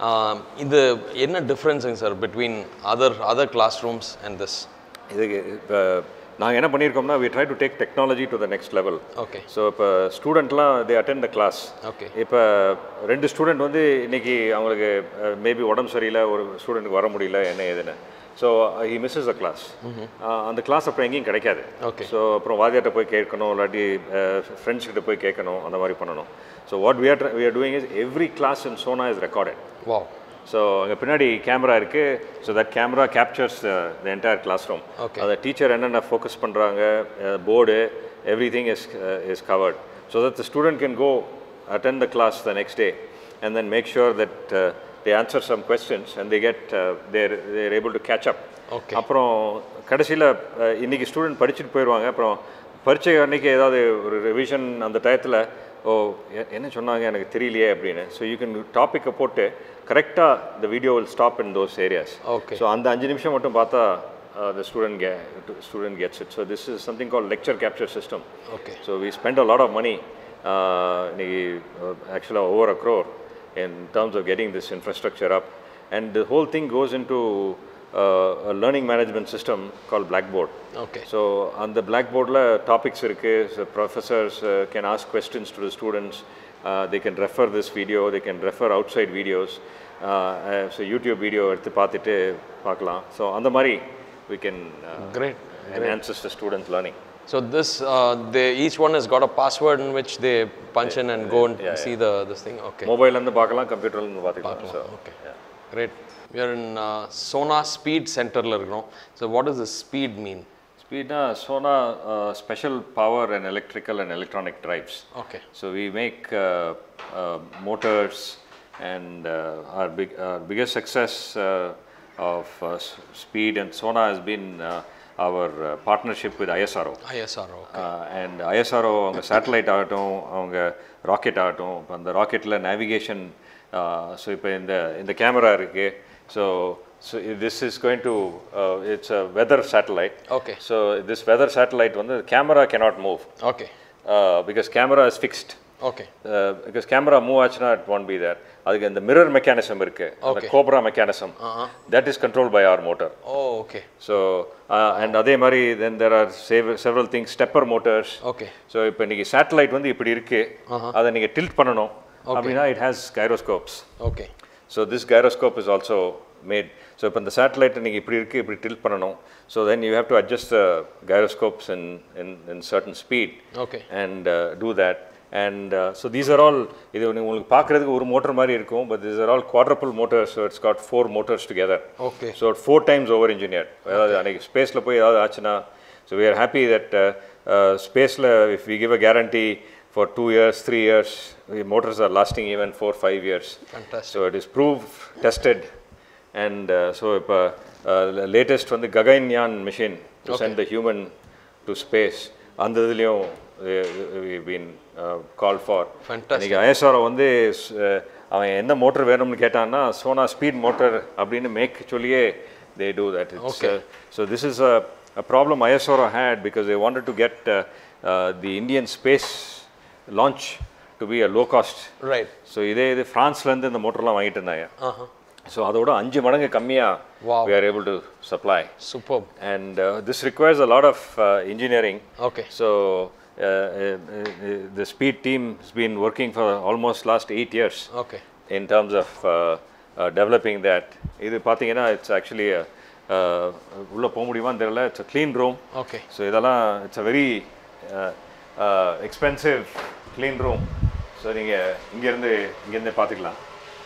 இது என்ன டிஃபரன்ஸுங்க sir between other other classrooms and this? இதுக்கு இப்போ நாங்கள் என்ன பண்ணியிருக்கோம்னா we try to take technology to the next level. Okay. So இப்போ ஸ்டூடெண்ட்லாம் they attend the class. Okay. இப்போ ரெண்டு ஸ்டூடெண்ட் வந்து இன்னைக்கு அவங்களுக்கு மேபி உடம்பு சரியில்லை, ஒரு ஸ்டூடெண்ட்டுக்கு வர முடியல என்ன ஏதுன்னு. So he misses the class. அந்த கிளாஸ் அப்புறம் எங்கேயும் கிடைக்காது. ஓகே. ஸோ அப்புறம் வாத்தியார்ட்ட போய் கேட்கணும், இல்லாட்டி ஃப்ரெண்ட்ஸ் கிட்ட போய் கேட்கணும், அந்த மாதிரி பண்ணணும். So what we are we are doing is every class in Sona is recorded. Wow. So அங்கே பின்னாடி கேமரா இருக்குது. So that camera captures the entire classroom. அந்த டீச்சர் என்னென்ன ஃபோக்கஸ் பண்ணுறாங்க, board, everything is is covered. So that the student can go attend the class the next day and then make sure that uh, they answer some questions and they get uh, they're they're able to catch up. Okay. அப்புறம் கடைசியில் இன்றைக்கி student படிச்சுட்டு போயிடுவாங்க. அப்புறம் பரீட்சை அன்றைக்கி ஏதாவது ஒரு ரிவிஷன் அந்த டயத்தில் ஓ என்ன சொன்னாங்க எனக்கு தெரியலையே அப்படின்னு. ஸோ யூ கேன் டாப்பிக்கை போட்டு கரெக்டாக the video will stop in those areas. Okay. So அந்த அஞ்சு நிமிஷம் மட்டும் பார்த்தா Uh, the student get, student gets it. So this is something called lecture capture system. Okay. So we spend a lot of money, uh, actually over a crore, in terms of getting this infrastructure up, and the whole thing goes into uh, a learning management system called Blackboard. Okay. So on the Blackboard la topics irukku, so professors uh, can ask questions to the students. Uh, they can refer this video. They can refer outside videos. Uh, uh, so YouTube video எடுத்து பார்த்துட்டு பார்க்கலாம். So அந்த மாதிரி we can uh, great enhances the student learning. So this uh, they each one has got a password in which they punch in and go and yeah, see yeah. the this thing. Okay. Mobile la irundhu paakalam, computer la irundhu paathukalam. So okay. Yeah. Great. We are in uh, Sona Speed Center la irukom. So what does this speed mean? Speed na Sona uh, special power and electrical and electronic drives. Okay. So we make uh, uh, motors, and uh, our big uh, biggest success uh, of uh, Speed and Sona has been uh, our uh, partnership with I S R O. I S R O. Okay. Uh, and I S R O அவங்க satellite ஆகட்டும், அவங்க rocket ஆகட்டும், இப்போ அந்த ராக்கெட்டில் navigation. So இப்போ இந்த இந்த camera இருக்குது. So so this is going to it's a weather satellite. Okay. So this weather satellite வந்து camera cannot move. Okay. Because camera is fixed. Okay. Because camera move ஆச்சுன்னா it won't be there. அதுக்கு இந்த mirror mechanism இருக்கு, அந்த cobra mechanism, that is control by our motor. Oh, okay. So and அதே மாதிரி then there are several things, stepper motors. Okay. So இப்போ நீங்கள் satellite வந்து இப்படி இருக்கு, அதை நீங்கள் டில்ட் பண்ணணும் அப்படின்னா it has gyroscopes. Okay. So this gyroscope is also made. So இப்போ இந்த சேட்டலைட்டை நீங்கள் இப்படி இருக்குது இப்படி டில்ட் பண்ணணும். So then you have to adjust the gyroscopes in in in certain speed Okay. And do that. And uh, so these are all, இது உங்களுக்கு பார்க்குறதுக்கு ஒரு மோட்டர் மாதிரி இருக்கும், but these are all quadruple motors, so it's got four motors together. Okay. So four times over engineered. அதாவது அன்றைக்கி ஸ்பேஸில் போய் ஏதாவது ஆச்சுன்னா, so we are happy that uh, uh, ஸ்பேஸில் if we give a guarantee for two years, three years, the motors are lasting even four, five years. Fantastic. So it is proved, tested, and uh, so இப்போ uh, latest வந்து Gaganyaan machine to Okay. send the human to space, அந்த இதுலேயும் we've been uh, called for. Fantastic. இன்னைக்கு I S R O வந்து அவன் என்ன motor வேணும்னு கேட்டான்னா சோனா ஸ்பீட் மோட்டர் அப்படின்னு மேக் சொல்லியே they do that. It's, Okay. uh, so this is a, a problem I S R O had because they wanted to get uh, uh, the Indian space launch to be a low cost. Right. So இதே இது ஃப்ரான்ஸ்லேருந்து இந்த மோட்டர்லாம் வாங்கிட்டு இருந்தாங்க. Uh-huh. So அதோட அஞ்சு மடங்கு கம்மியாக Wow. we are able to supply. Superb. And uh, this requires a lot of uh, engineering. Okay. So uh, uh, uh, the speed team has been working for almost last eight years Okay. in terms of uh, uh, developing that. இது பார்த்தீங்கன்னா it's actually உள்ளே போக முடியுமான்னு தெரியல. It's a clean room. Okay. So இதெல்லாம் it's a very expensive clean room. So நீங்கள் இங்கேருந்து இங்கேருந்தே பார்த்துக்கலாம்.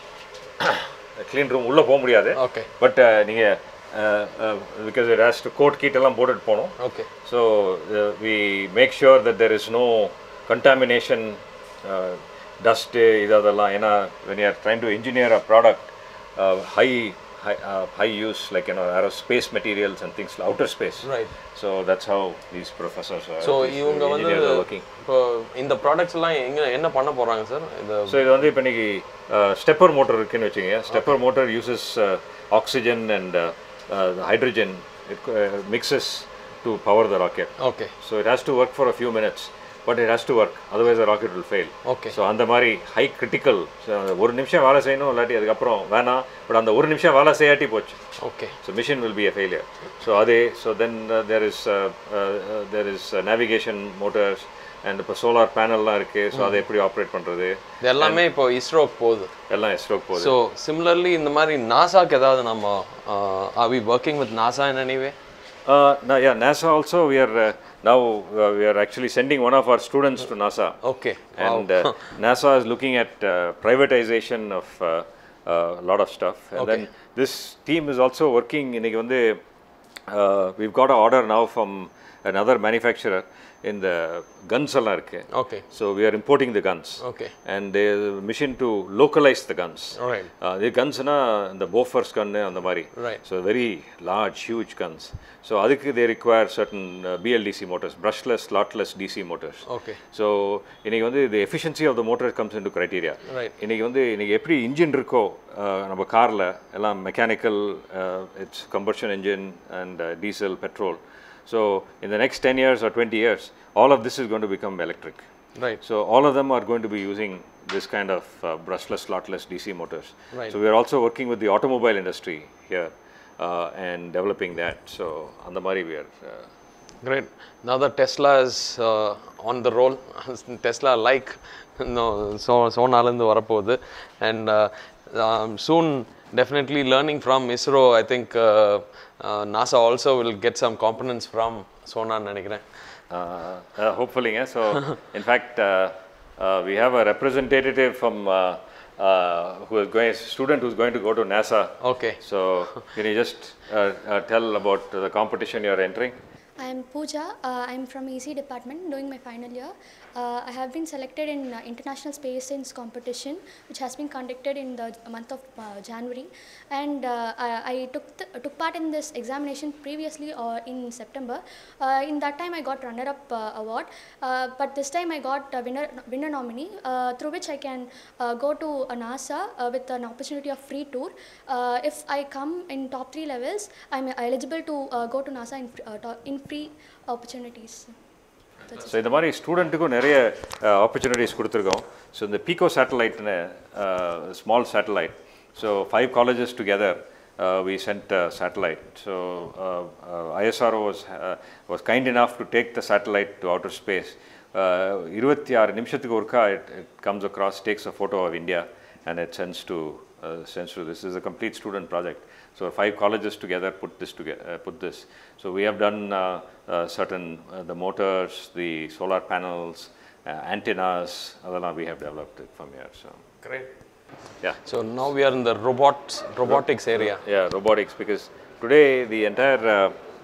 க்ளீன் ரூம் உள்ளே போக முடியாது. Okay. பட் நீங்கள் because it has to coat kit எல்லாம் போட்டுட்டு போகணும். Okay. So uh, we make sure that there is no contamination, uh, dust, idadella. Ena when you are trying to engineer a product, uh, high high uh, high use, like you know aerospace materials and things, outer space. Right. So that's how these professors are. So these இவங்க வந்து engineers are working. இப்போ இந்த products எல்லாம் எங்க என்ன பண்ண போறாங்க sir? இந்த So இது வந்து இப்போ இன்னைக்கு ஸ்டெப்பர் மோட்டர் இருக்குன்னு வச்சுக்கோங்க. Stepper motor uses uh, oxygen and uh, uh, hydrogen. It uh, mixes to power the rocket. Okay. So it has to work for a few minutes. but it has to work, otherwise the rocket will fail. Okay. So அந்த மாதிரி high critical, ஒரு நிமிஷம் வேலை செய்யணும் இல்லாட்டி அதுக்கப்புறம் வேணாம், but அந்த ஒரு நிமிஷம் வேலை செய்யாட்டி போச்சு. Okay. So mission will be a failure. So அதே, so then uh, there is uh, uh, uh, there is uh, navigation motors and இப்போ சோலார் பேனல்லாம் இருக்கு. ஸோ அதை எப்படி ஆப்ரேட் பண்ணுறது, இது எல்லாமே இப்போ இஸ்ரோக்கு போகுது, எல்லாம் இஸ்ரோக்கு போகுது. ஸோ சிமிலர்லி இந்த மாதிரி நாசாக்கு ஏதாவது நம்ம are we working with NASA in any way? Uh, no, yeah, NASA also, we are uh, now uh, we are actually sending one of our students to NASA. Okay. And uh, NASA is looking at uh, privatization of a uh, uh, lot of stuff. And okay. then this team is also working in uh, we've got an order now from another manufacturer in the guns alla irukke. Okay. So we are importing the guns. Okay. And there is a mission to localize the guns. Right. Uh, the guns na the Bofors gun and the mari. Right. So very large, huge guns. So adikku they require certain uh, B L D C motors, brushless, slotless D C motors. Okay. So இன்னைக்கு வந்து the efficiency of the motor comes into criteria. Right. இன்னைக்கு வந்து இன்னைக்கு எப்படி engine இருக்கோ நம்ம கார்ல எல்லாம் mechanical, it's combustion engine and uh, diesel, petrol. So in the next ten years or twenty years, all of this is going to become electric. Right. So all of them are going to be using this kind of uh, brushless, slotless D C motors. Right. So we are also working with the automobile industry here uh, and developing that. So on the mari we are. Uh, Great. Now that Tesla is uh, on the roll, Tesla like no so so nalandu varapodhu, and uh, um, soon definitely learning from ISRO. I think uh, uh, NASA also will get some components from Sona nenikiren. Uh, uh, hopefully, yeah. So in fact, uh, uh, we have a representative from uh, uh, who is going, student who is going to go to NASA. Okay. So can you just uh, uh, tell about the competition you are entering? I am Pooja. Uh, I am from E C department doing my final year. Uh, I have been selected in uh, International Space Science competition, which has been conducted in the month of uh, January, and uh, I, I took the, took part in this examination previously or in September. Uh, in that time, I got runner-up uh, award, uh, but this time I got a winner winner nominee, uh, through which I can uh, go to uh, NASA uh, with an opportunity of free tour. Uh, if I come in top three levels, I am eligible to uh, go to NASA in uh, in free opportunities. So இந்த மாதிரி ஸ்டூடெண்ட்டுக்கும் நிறைய opportunities கொடுத்துருக்கோம். So இந்த பீகோ சேட்டலைட்னு small satellite, so five colleges together we sent a satellite. So uh, uh, I S R O was uh, was kind enough to take the satellite to outer space. இருபத்தி ஆறு நிமிஷத்துக்கு ஒருக்கா it, it comes across, takes a photo of India and it sends to uh, sends to this. This is a complete student project. So five colleges together put this together, uh, put this. So we have done uh, uh, certain uh, the motors, the solar panels, uh, antennas. Adala we have developed it from here. So great. Yeah. So now we are in the robots robotics area. Yeah, robotics, because today the entire uh,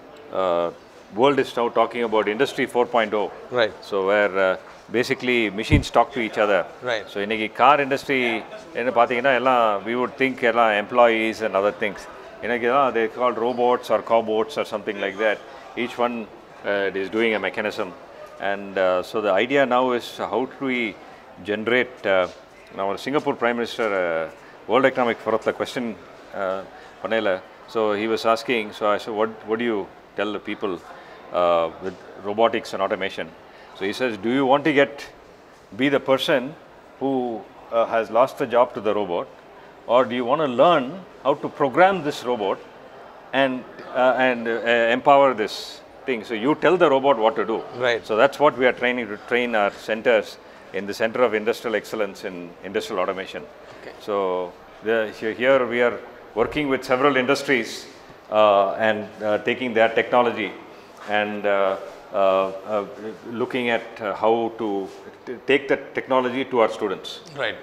uh, world is now talking about Industry four point oh. Right. So where uh, basically machines talk to each other. Right. So இன்னைக்கு car industry என்ன பார்த்தீங்கன்னா எல்லாம் we would think எல்லாம் employees and other things. இன்னைக்கு தான் they called robots or cobots or something like that. Each one uh, is doing a mechanism, and uh, so the idea now is how do we generate. Uh, now Singapore Prime Minister uh, World Economic Forum the question uh, panela. So he was asking. So I said, what what do you tell the people uh, with robotics and automation? So he says, do you want to get be the person who uh, has lost the job to the robot, or do you want to learn how to program this robot and uh, and uh, empower this thing? So you tell the robot what to do. Right. So that's what we are training to train our centers in the Center of Industrial Excellence in Industrial Automation. Okay. So the, here we are working with several industries uh, and uh, taking their technology and uh, uh, uh, looking at uh, how to take that technology to our students. Right.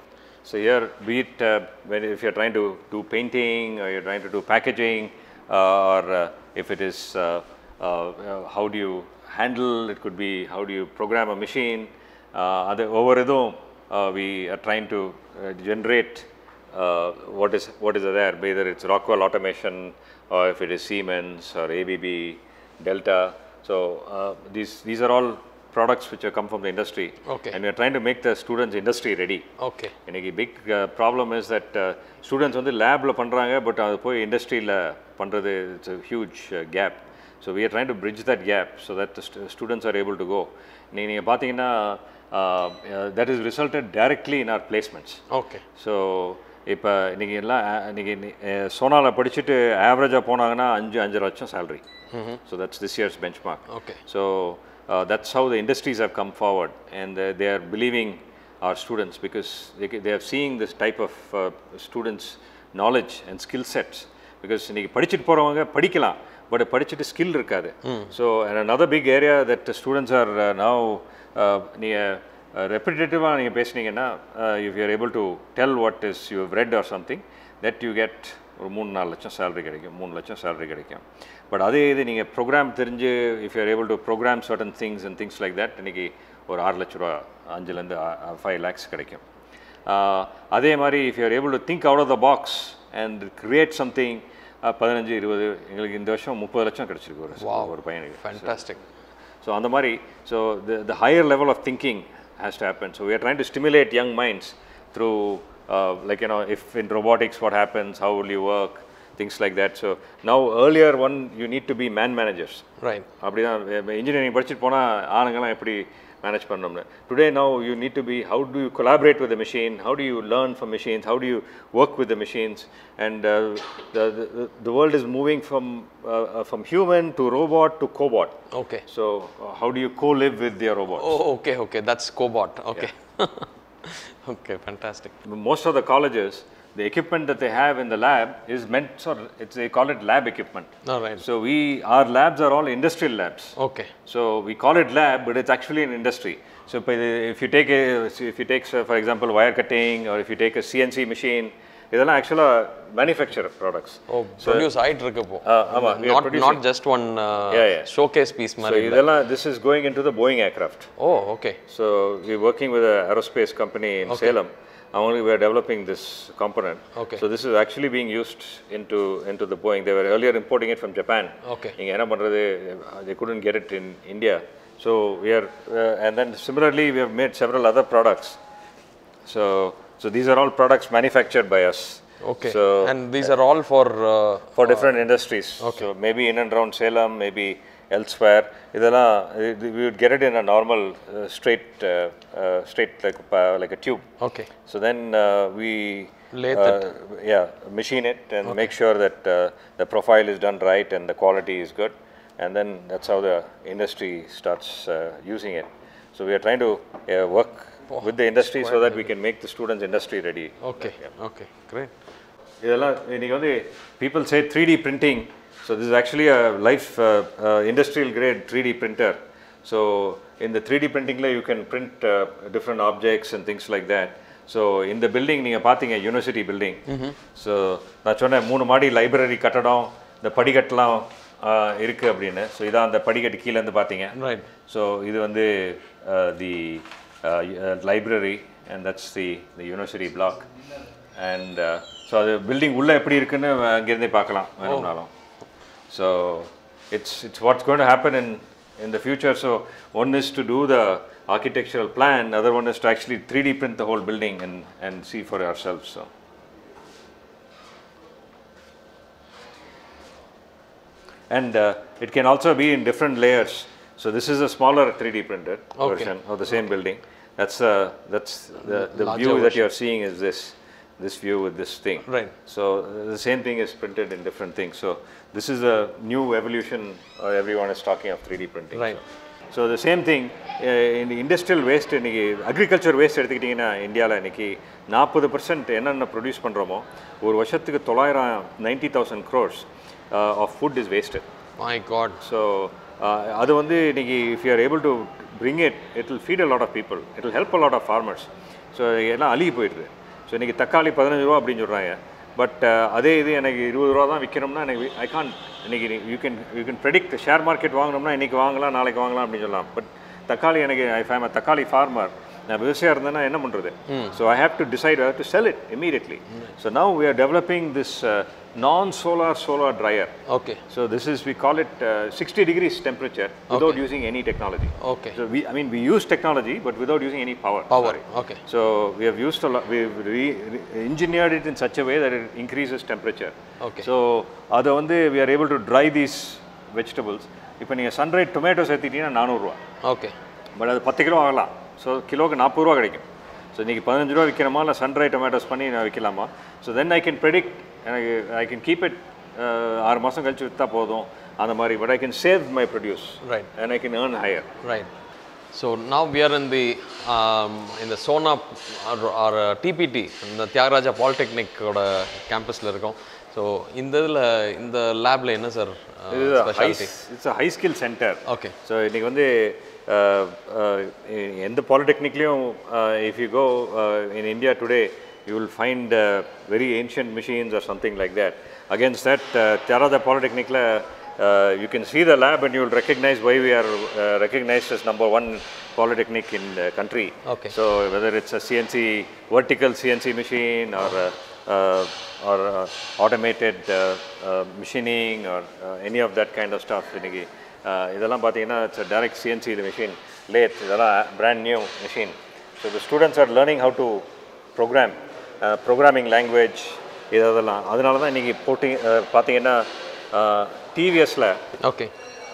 So here, be it uh, when if you're trying to do painting, or you're trying to do packaging, uh, or uh, if it is uh, uh, uh, how do you handle, it could be how do you program a machine. Uh, over uh, we are trying to uh, generate uh, what is what is there, whether it's Rockwell Automation or if it is Siemens or A B B, Delta. So uh, these these are all products which have come from the industry. Okay. And we are trying to make the students industry ready. Okay. இன்னைக்கு big uh, problem is that uh, students வந்து லேப்ல பண்றாங்க, but அது போய் இண்டஸ்ட்ரியில பண்றது it's a huge uh, gap. So we are trying to bridge that gap so that the st students are able to go. நீங்கள் பார்த்தீங்கன்னா uh, uh, that has resulted directly in our placements. Okay. So இப்போ நீங்கள் எல்லாம் நீங்கள் சோனாவில் படிச்சுட்டு ஆவரேஜாக போனாங்கன்னா அஞ்சு அஞ்சு லட்சம் salary. So that's this year's benchmark. Okay. So uh, that's how the industries have come forward, and uh, they are believing our students because they, they are seeing this type of uh, students knowledge and skill sets. Because இன்னைக்கு படிச்சுட்டு போகிறவங்க படிக்கலாம், but படிச்சுட்டு skill இருக்காது. So another big area that the students are uh, now uh, நீங்கள் ரெப்பிட்டேட்டிவாக நீங்கள் பேசுனீங்கன்னா if you are able to tell what is you have read or something, that you get ஒரு மூணு நாலு லட்சம் சேலரி கிடைக்கும், மூணு லட்சம் சேலரி கிடைக்கும். பட் அதே இது நீங்கள் ப்ரோக்ராம் தெரிஞ்சு if you are able to program certain things and things like that இன்றைக்கி ஒரு ஆறு லட்ச ரூபா அஞ்சுலேருந்து ஃபைவ் லேக்ஸ் கிடைக்கும். அதே மாதிரி if you are able to think out of the box and create something பதினஞ்சு இருபது எங்களுக்கு இந்த வருஷம் முப்பது லட்சம் கிடச்சிருக்கு ஒரு ஒரு பையனுக்கு. Fantastic. ஸோ அந்த மாதிரி so the the higher level of thinking has to happen. So we are trying to stimulate young minds through uh, like you know if in robotics what happens, how will you work, things like that. So now earlier one you need to be man managers. Right. அப்படிதான் engineering படிச்சுட்டு போனால் ஆணுங்கெல்லாம் எப்படி manage பண்ணணும்னு. Today now you need to be how do you collaborate with the machine, how do you learn from machines, how do you work with the machines, and uh, the, the the world is moving from uh, uh, from human to robot to cobot. Okay. So uh, how do you co-live with your robots? Oh, okay, okay. That's cobot. Okay. Yeah. Okay, fantastic. Most of the colleges, the equipment that they have in the lab is meant, so it's, they call it lab equipment. All right. So we, our labs are all industrial labs. Okay. So we call it lab, but it's actually an industry. So if you take a, if you take, for example, wire cutting, or if you take a C N C machine, இதெல்லாம் ஆக்சுவலா manufacture products. Oh, produce ஆயிட்டு இருக்கு இப்போ. ஆமா, not not just one uh, yeah, yeah. showcase piece மாதிரி. So இதெல்லாம் this is going into the Boeing aircraft. Oh, okay. So we're working with an aerospace company in okay. Salem. Only we are developing this component. Okay. So this is actually being used into into the Boeing. They were earlier importing it from Japan. Okay. நீங்க என்ன பண்றது, they couldn't get it in India. So we are uh, and then similarly we have made several other products. So so these are all products manufactured by us. Okay. So and these are all for uh, for different uh, industries. Okay. So maybe in and around Salem, maybe elsewhere. இதெல்லாம் we would get it in a normal uh, straight uh, uh, straight like uh, like a tube. Okay. So then uh, we lathe uh, it. Yeah, machine it and okay. make sure that uh, the profile is done right and the quality is good, and then that's how the industry starts uh, using it. So we are trying to uh, work oh, with the industry so that we can make the students industry ready. Okay. Yeah. Okay. Great. இதெல்லாம் இன்னைக்கு வந்து people say three D printing. So this is actually a life uh, uh, industrial grade three D printer. So in the three D printing la you can print uh, different objects and things like that. So in the building நீங்க பாத்தீங்க university building. So நான் சொன்னேன் மூணு மாடி library கட்டடம், இந்த படிக்கட்டலாம் இருக்கு அப்படின்னு. ஸோ இதான் அந்த படிக்கட்டு கீழே இருந்து பார்த்தீங்க. ரைட். ஸோ இது வந்து the library and that's the the university block. And so அது பில்டிங் உள்ளே எப்படி இருக்குன்னு அங்கேருந்தே பார்க்கலாம் வேணும்னாலும். So it's it's what's going to happen in in the future. So one is to do the architectural plan, other one is to actually three D print the whole building and and see for ourselves. So and uh, it can also be in different layers. So this is a smaller three D printed okay. version of the same okay. building. That's uh, that's the the Larger view version. that you are seeing is this. This view with this thing. Right. So uh, the same thing is printed in different things. So this is a new evolution. Uh, everyone is talking of three D printing. Right. So, so the same thing uh, in the industrial waste, in agriculture waste, எடுத்துக்கிட்டீங்கன்னா இந்தியாவில் இன்னைக்கு நாற்பது percent என்னென்ன produce பண்ணுறோமோ ஒரு வருஷத்துக்கு தொள்ளாயிரம் ninety thousand crores of food is wasted. My God. So அது வந்து இன்னைக்கு if you are able to bring it, it will feed a lot of people. It will help a lot of farmers. So எல்லாம் அழுகி போயிடுது. So இன்றைக்கி தக்காளி பதினஞ்சு ரூபா அப்படின்னு சொல்கிறாங்க. பட் அதே இது எனக்கு இருபது ரூபா தான் விற்கணும்னா எனக்கு ஐ கான் இன்றைக்கி you can you can predict share market வாங்கினோம்னா இன்றைக்கி வாங்கலாம் நாளைக்கு வாங்கலாம் அப்படின்னு சொல்லலாம். பட் தக்காளி எனக்கு ஐ ஃபேம் அ தக்காளி ஃபார்மர், நான் விவசாயம் இருந்தேன்னா என்ன பண்ணுறது? So I have to decide how to sell it immediately. So now we are developing this non-solar solar dryer. Okay. So this is, we call it uh, sixty degrees temperature without okay. using any technology. Okay. So we, I mean, we use technology, but without using any power. Power. Sorry. Okay. So we have used a lot, we've re, re, engineered it in such a way that it increases temperature. Okay. So other one day we are able to dry these vegetables இப்போ நீங்கள் சன்ரைட் tomatoes எடுத்துக்கிட்டிங்கன்னா நானூறுரூவா. Okay. But அது பத்து kilo ஆகலாம். So கிலோவுக்கு நாற்பது ரூபா கிடைக்கும். ஸோ இன்றைக்கி பதினஞ்சு ரூபா விற்கிறமா இல்லை சன்ரைட் டொமேட்டோஸ் பண்ணி நான் விற்கலாமா? So then I can predict, எனக்கு ஐ கேன் கீப் இட் ஆறு மாதம் கழிச்சு விற்றா போதும் அந்த மாதிரி. But I can save my produce right and I can earn higher. Right. So now we are in the இந்த சோனா ஆர் டிபிடி இந்த தியாகராஜா பாலிடெக்னிக்கோட கேம்பஸில் இருக்கோம். ஸோ இந்த இதில் இந்த லேபில் என்ன sir speciality? It's a high skill centre. Okay. So இன்றைக்கி வந்து எந்த பாலிடெக்னிக்லேயும் if you go in India today you will find uh, very ancient machines or something like that. Against that, uh, Tyagaraja Polytechnic, uh, you can see the lab and you will recognize why we are uh, recognized as number one polytechnic in the country. Okay. So whether it's a C N C, vertical C N C machine or uh, uh, or uh, automated uh, uh, machining or uh, any of that kind of stuff. இதெல்லாம் பார்த்தீங்கன்னா it's a direct C N C machine, lathe, இதெல்லாம் brand new machine. So the students are learning how to program. Programming language இதெல்லாம். அதனால தான் இன்றைக்கி போட்டி பார்த்தீங்கன்னா டிவிஎஸில் okay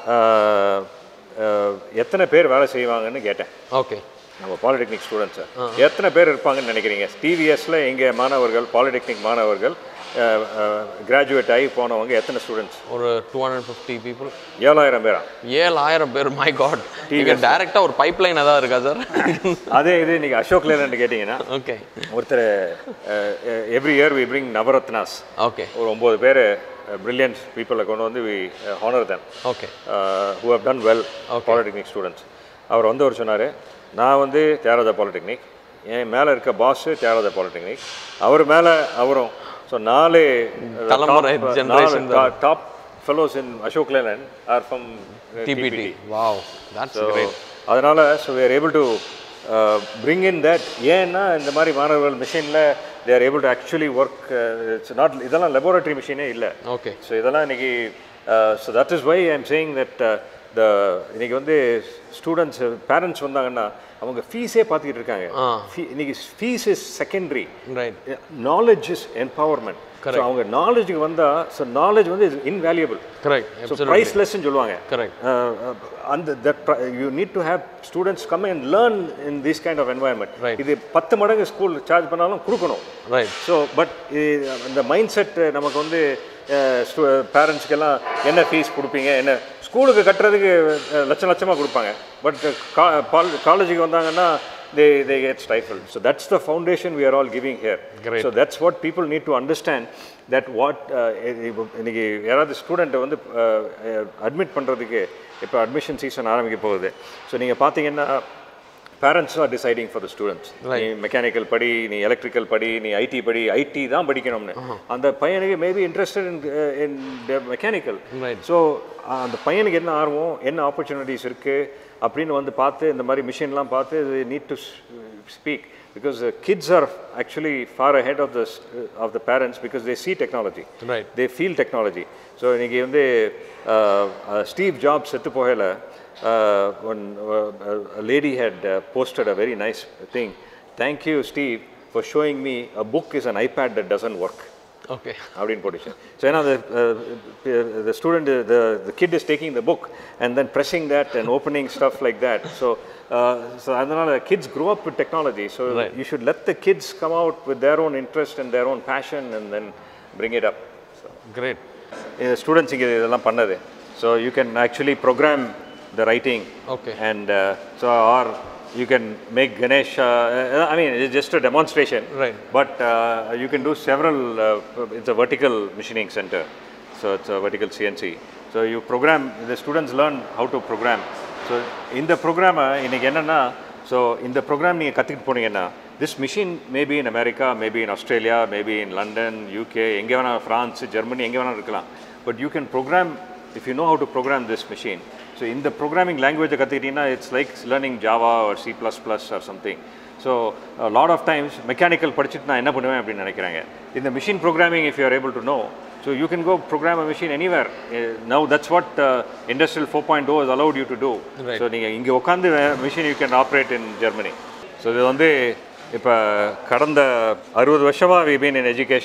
எத்தனை பேர் வேலை செய்வாங்கன்னு கேட்டேன். ஓகே. நம்ம பாலிடெக்னிக் ஸ்டூடெண்ட்ஸை எத்தனை பேர் இருப்பாங்கன்னு நினைக்கிறீங்க? டிவிஎஸில் எங்கள் மாணவர்கள் பாலிடெக்னிக் மாணவர்கள் கிராஜுவேட் ஆகி போனவங்க எத்தனை ஸ்டூடெண்ட்ஸ்? ஒரு டூ ஹண்ட்ரட் ஃபிஃப்டி பீப்புள். ஏழாயிரம் பேரா? ஏழாயிரம் பேர். My god. இங்கே டேரெக்டாக ஒரு பைப் லைன் ஏதாவது இருக்கா சார்? அதே இது இன்றைக்கி அசோக் லேலண்ட் கேட்டிங்கன்னா ஓகே ஒருத்தர் every year we bring Navratnas. Okay. ஒரு ஒம்பது பேர் பிரில்லியன்ட் பீப்புளை கொண்டு வந்து we honour them. Okay. Who have done well polytechnic students. அவர் வந்து ஒரு சொன்னார், நான் வந்து தியாகராஜா பாலிடெக்னிக், என் மேலே இருக்க பாஸு தியாகராஜா பாலிடெக்னிக், அவர் மேலே அவரும். ஸோ நாலு top fellows in Ashok Leyland are from TPT. Wow, that's great. அதனால் so we are able to bring in that. ஏன்னா இந்த மாதிரி மாணவர்கள் மிஷினில் they are able to actually work. It's not, இதெல்லாம் லெபார்டரி மிஷினே இல்லை. ஓகே. ஸோ இதெல்லாம் இன்றைக்கி so that is why I am saying that the இன்றைக்கி வந்து ஸ்டூடெண்ட்ஸ் பேரண்ட்ஸ் வந்தாங்கன்னா அவங்க ஃபீஸே பார்த்துக்கிட்டு இருக்காங்க. இன்னைக்கு fees is secondary. Right. Knowledge is empowerment. So அவங்க நாலேஜுக்கு வந்தால் ஸோ நாலேஜ் வந்து இஸ் இன்வேல்யூபிள். கரெக்ட். ஸோ ப்ரைஸ்லெஸ்ன்னு சொல்லுவாங்க. கரெக்ட். அந்த that you need to have students come and learn in this kind of environment. Right. இது பத்து மடங்கு ஸ்கூல் சார்ஜ் பண்ணாலும் கொடுக்கணும். ரைட். ஸோ பட் இந்த மைண்ட் செட் நமக்கு வந்து பேரண்ட்ஸ்க்கெல்லாம் என்ன ஃபீஸ் கொடுப்பீங்க, என்ன ஸ்கூலுக்கு கட்டுறதுக்கு லட்சம் லட்சமாக கொடுப்பாங்க. பட் காலேஜுக்கு வந்தாங்கன்னா they they get stifled. So that's the foundation we are all giving here. Great. So that's what people need to understand, that what இன்னைக்கு யாராவது ஸ்டூடெண்ட்டை வந்து அட்மிட் பண்ணுறதுக்கு இப்போ அட்மிஷன் சீசன் ஆரம்பிக்க போகுது. ஸோ நீங்கள் பார்த்தீங்கன்னா parents are deciding for the students. நீ மெக்கானிக்கல் படி, நீ எலக்ட்ரிக்கல் படி, நீ ஐடி படி, ஐடி தான் படிக்கணும்னு. அந்த பையனுக்கு maybe interested in in mechanical. So அந்த பையனுக்கு என்ன ஆர்வம், என்ன ஆப்பர்ச்சுனிட்டிஸ் இருக்குது அப்படின்னு வந்து பார்த்து இந்த மாதிரி மிஷின்லாம் பார்த்து need to speak. because uh, kids are actually far ahead of the uh, of the parents because they see technology. Right. They feel technology. So இன்னைக்கு வந்து Steve Jobs செத்து போகல, when uh, a lady had uh, posted a very nice thing. Thank you Steve for showing me a book is an iPad that doesn't work. Okay. அப்படின்னு போட்டுச்சு. So ஏன்னா the the student the the kid is taking the book and then pressing that and opening stuff like that. So uh, so அதனால kids grow up with technology. So right. you should let the kids come out with their own interest and their own passion and then bring it up. So great. இந்த students இங்கே இதெல்லாம் பண்ணது. So you can actually program the writing. Okay. And uh, so or you can make Ganesh, uh, I mean it's just a demonstration, right. But uh, you can do several, uh, it's a vertical machining center, so it's a vertical C N C. So you program, the students learn how to program. So in the program, இன்னைக்கு என்னன்னா, so in the program நீங்க கத்துக்கிட்டு போனீங்கன்னா, this machine may be in America, maybe in Australia, maybe in London, U K, எங்கே வேணா France, Germany, எங்கே வேணா இருக்கலாம். But you can program, if you know how to program this machine. So in the programming language கத்துக்கிட்டீங்கன்னா, it's like learning Java or C plus plus or something. So a lot of times mechanical படிச்சிட்டு நான் என்ன பண்ணுவேன் அப்படின்னு நினைக்கிறாங்க. In the machine programming, if you are able to know, so you can go program a machine anywhere. Uh, now that's what uh, Industrial four point oh has allowed you to do. Right. So நீங்க இங்க உட்கார்ந்து machine you can operate in Germany. So இது வந்து இப்போ கடந்த அறுபது வருஷமாக we been in education.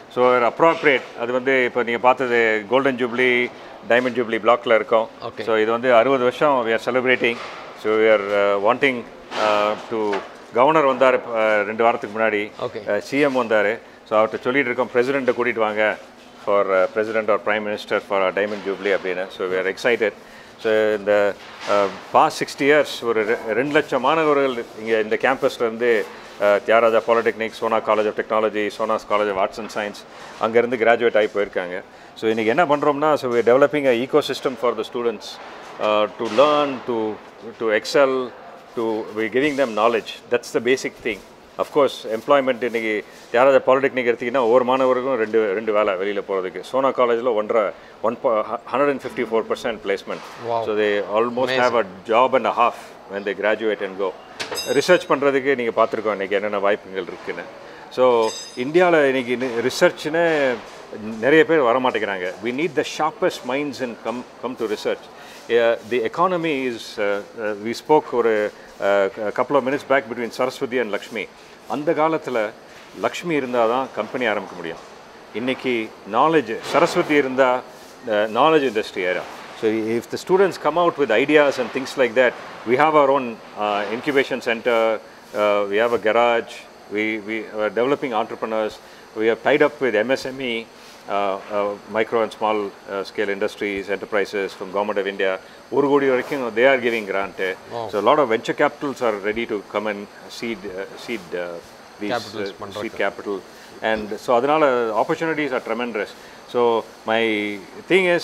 So appropriate அது வந்து இப்போ நீங்கள் பார்த்தது கோல்டன் ஜூப்ளி டைமண்ட் ஜூப்ளி பிளாக்ல இருக்கோம். ஸோ இது வந்து அறுபது வருஷம் we are celebrating. So we are wanting to governor வந்தார் ரெண்டு வாரத்துக்கு முன்னாடி, சிஎம் வந்தார். ஸோ அவர்கிட்ட சொல்லிட்டு இருக்கோம் பிரசிடெண்ட்டை கூட்டிகிட்டு வாங்க for president or prime minister for diamond jubilee அப்படின்னு. So we are excited. So இந்த பாஸ்ட் சிக்ஸ்டி இயர்ஸ் ஒரு ரெண்டு லட்சம் மாணவர்கள் இங்கே இந்த கேம்பஸ்லேருந்து Thiagaraja polytechnic, Sona college of technology, Sona's college of arts and science அங்கேருந்து கிராஜுவேட் ஆகி போயிருக்காங்க. ஸோ இன்றைக்கி என்ன பண்ணுறோம்னா, so we developing a ecosystem for the students to learn, to to excel, to we giving them knowledge. That's the basic thing. Of course employment இன்றைக்கி Thiagaraja polytechnic எடுத்திங்கன்னா ஒவ்வொரு மாணவருக்கும் ரெண்டு ரெண்டு வேலை வெளியில் போகிறதுக்கு. சோனா காலேஜில் ஒன்றரை one hundred and fifty four percent placement. So they almost have a job and a half when they graduate and go. Research பண்ணுறதுக்கு நீங்கள் பார்த்துருக்கோம் இன்றைக்கி என்னென்ன வாய்ப்புகள் இருக்குன்னு. ஸோ இந்தியாவில் இன்றைக்கி ரிசர்ச்னு நிறைய பேர் வரமாட்டேங்கிறாங்க. we need the sharpest minds and come come to research. Uh, the economy is uh, uh, we spoke ஒரு uh, a couple of minutes back between Saraswati and Lakshmi. அந்த காலத்தில் லக்ஷ்மி இருந்தால் தான் கம்பெனி ஆரம்பிக்க முடியும். இன்றைக்கி நாலேஜ் சரஸ்வதி இருந்தால் நாலேஜ் இண்டஸ்ட்ரி ஏறும். So if the students come out with ideas and things like that, we have our own uh, incubation center, uh, we have a garage, we, we are developing entrepreneurs, we have tied up with M S M E, uh, uh, micro and small uh, scale industries, enterprises from Government of India. Urugodi varaikkum they are giving grant. Wow. So a lot of venture capitals are ready to come and seed, uh, seed uh, these uh, seed capital. And so adanal opportunities are tremendous. So my thing is,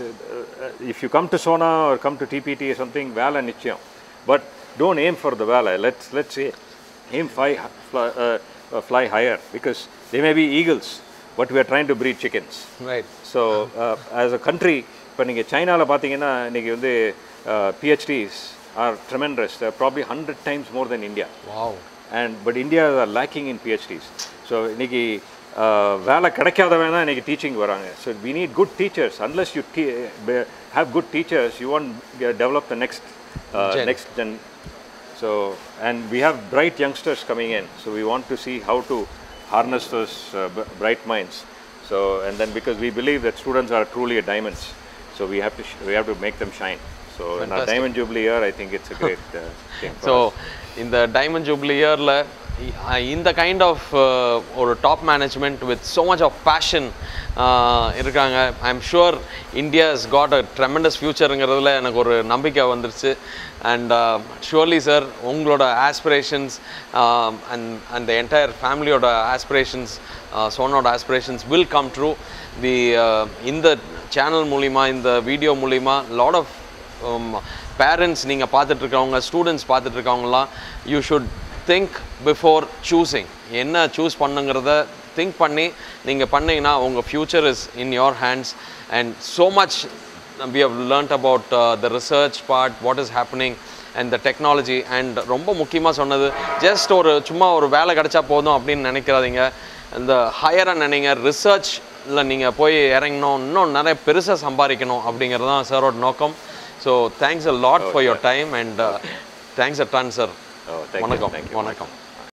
uh, if you come to Sona or come to T P T or something, vala nichayam. But don't aim for the vala. Let's let's say aim fly, fly, uh, uh, fly higher, because they may be eagles, but we are trying to breed chickens. Right. So uh, as a country, இப்போ நீங்கள் சைனாவில் பார்த்தீங்கன்னா இன்றைக்கி வந்து PhDs are tremendous. They're probably hundred times more than India. Wow. And but India are lacking in PhDs. So இன்றைக்கி வேலை கிடைக்காதவன் தான் இன்றைக்கி டீச்சிங் வராங்க. So we need good teachers. Unless you tea have good teachers, you want develop the next next gen. So and we have bright youngsters coming in. So we want to see how to harness those uh, bright minds. So and then because we believe that students are truly a diamonds, so we have to sh we have to make them shine. So Fantastic. In our Diamond Jubilee year, I think it's a great uh, thing for so us. in the Diamond Jubilee year la in the kind of uh, or top management with so much of passion irukanga, I'm sure India has got a tremendous future ங்கிறதுல எனக்கு ஒரு நம்பிக்கை வந்துருச்சு. And uh, surely sir, உங்களோட aspirations uh, and and the entire family oda aspirations, uh, Sonoda aspirations will come true. The uh, in the channel மூலிமா, இந்த video மூலிமா lot of um, parents நீங்க பார்த்துட்டு இருக்கவங்க, ஸ்டூடெண்ட்ஸ் பார்த்துட்டு இருக்கவங்கலாம், you should think before choosing. என்ன choose பண்ணுங்கிறத திங்க் பண்ணி நீங்கள் பண்ணிங்கன்னா உங்கள் future is in your hands. And so much we have learnt about uh, the research part, what is happening and the technology. And ரொம்ப முக்கியமாக சொன்னது, ஜஸ்ட் ஒரு சும்மா ஒரு வேலை கிடைச்சா போதும் அப்படின்னு நினைக்கிறாதீங்க. இந்த ஹையராக நினைங்க, ரிசர்ச்சில் நீங்கள் போய் இறங்கணும், இன்னும் நிறைய பெருசாக சம்பாதிக்கணும் அப்படிங்கிறது தான் சாரோட நோக்கம். ஸோ thanks a lot for your time and thanks a ton sir. Oh, thank வணக்கம். you. Thank you. வணக்கம்.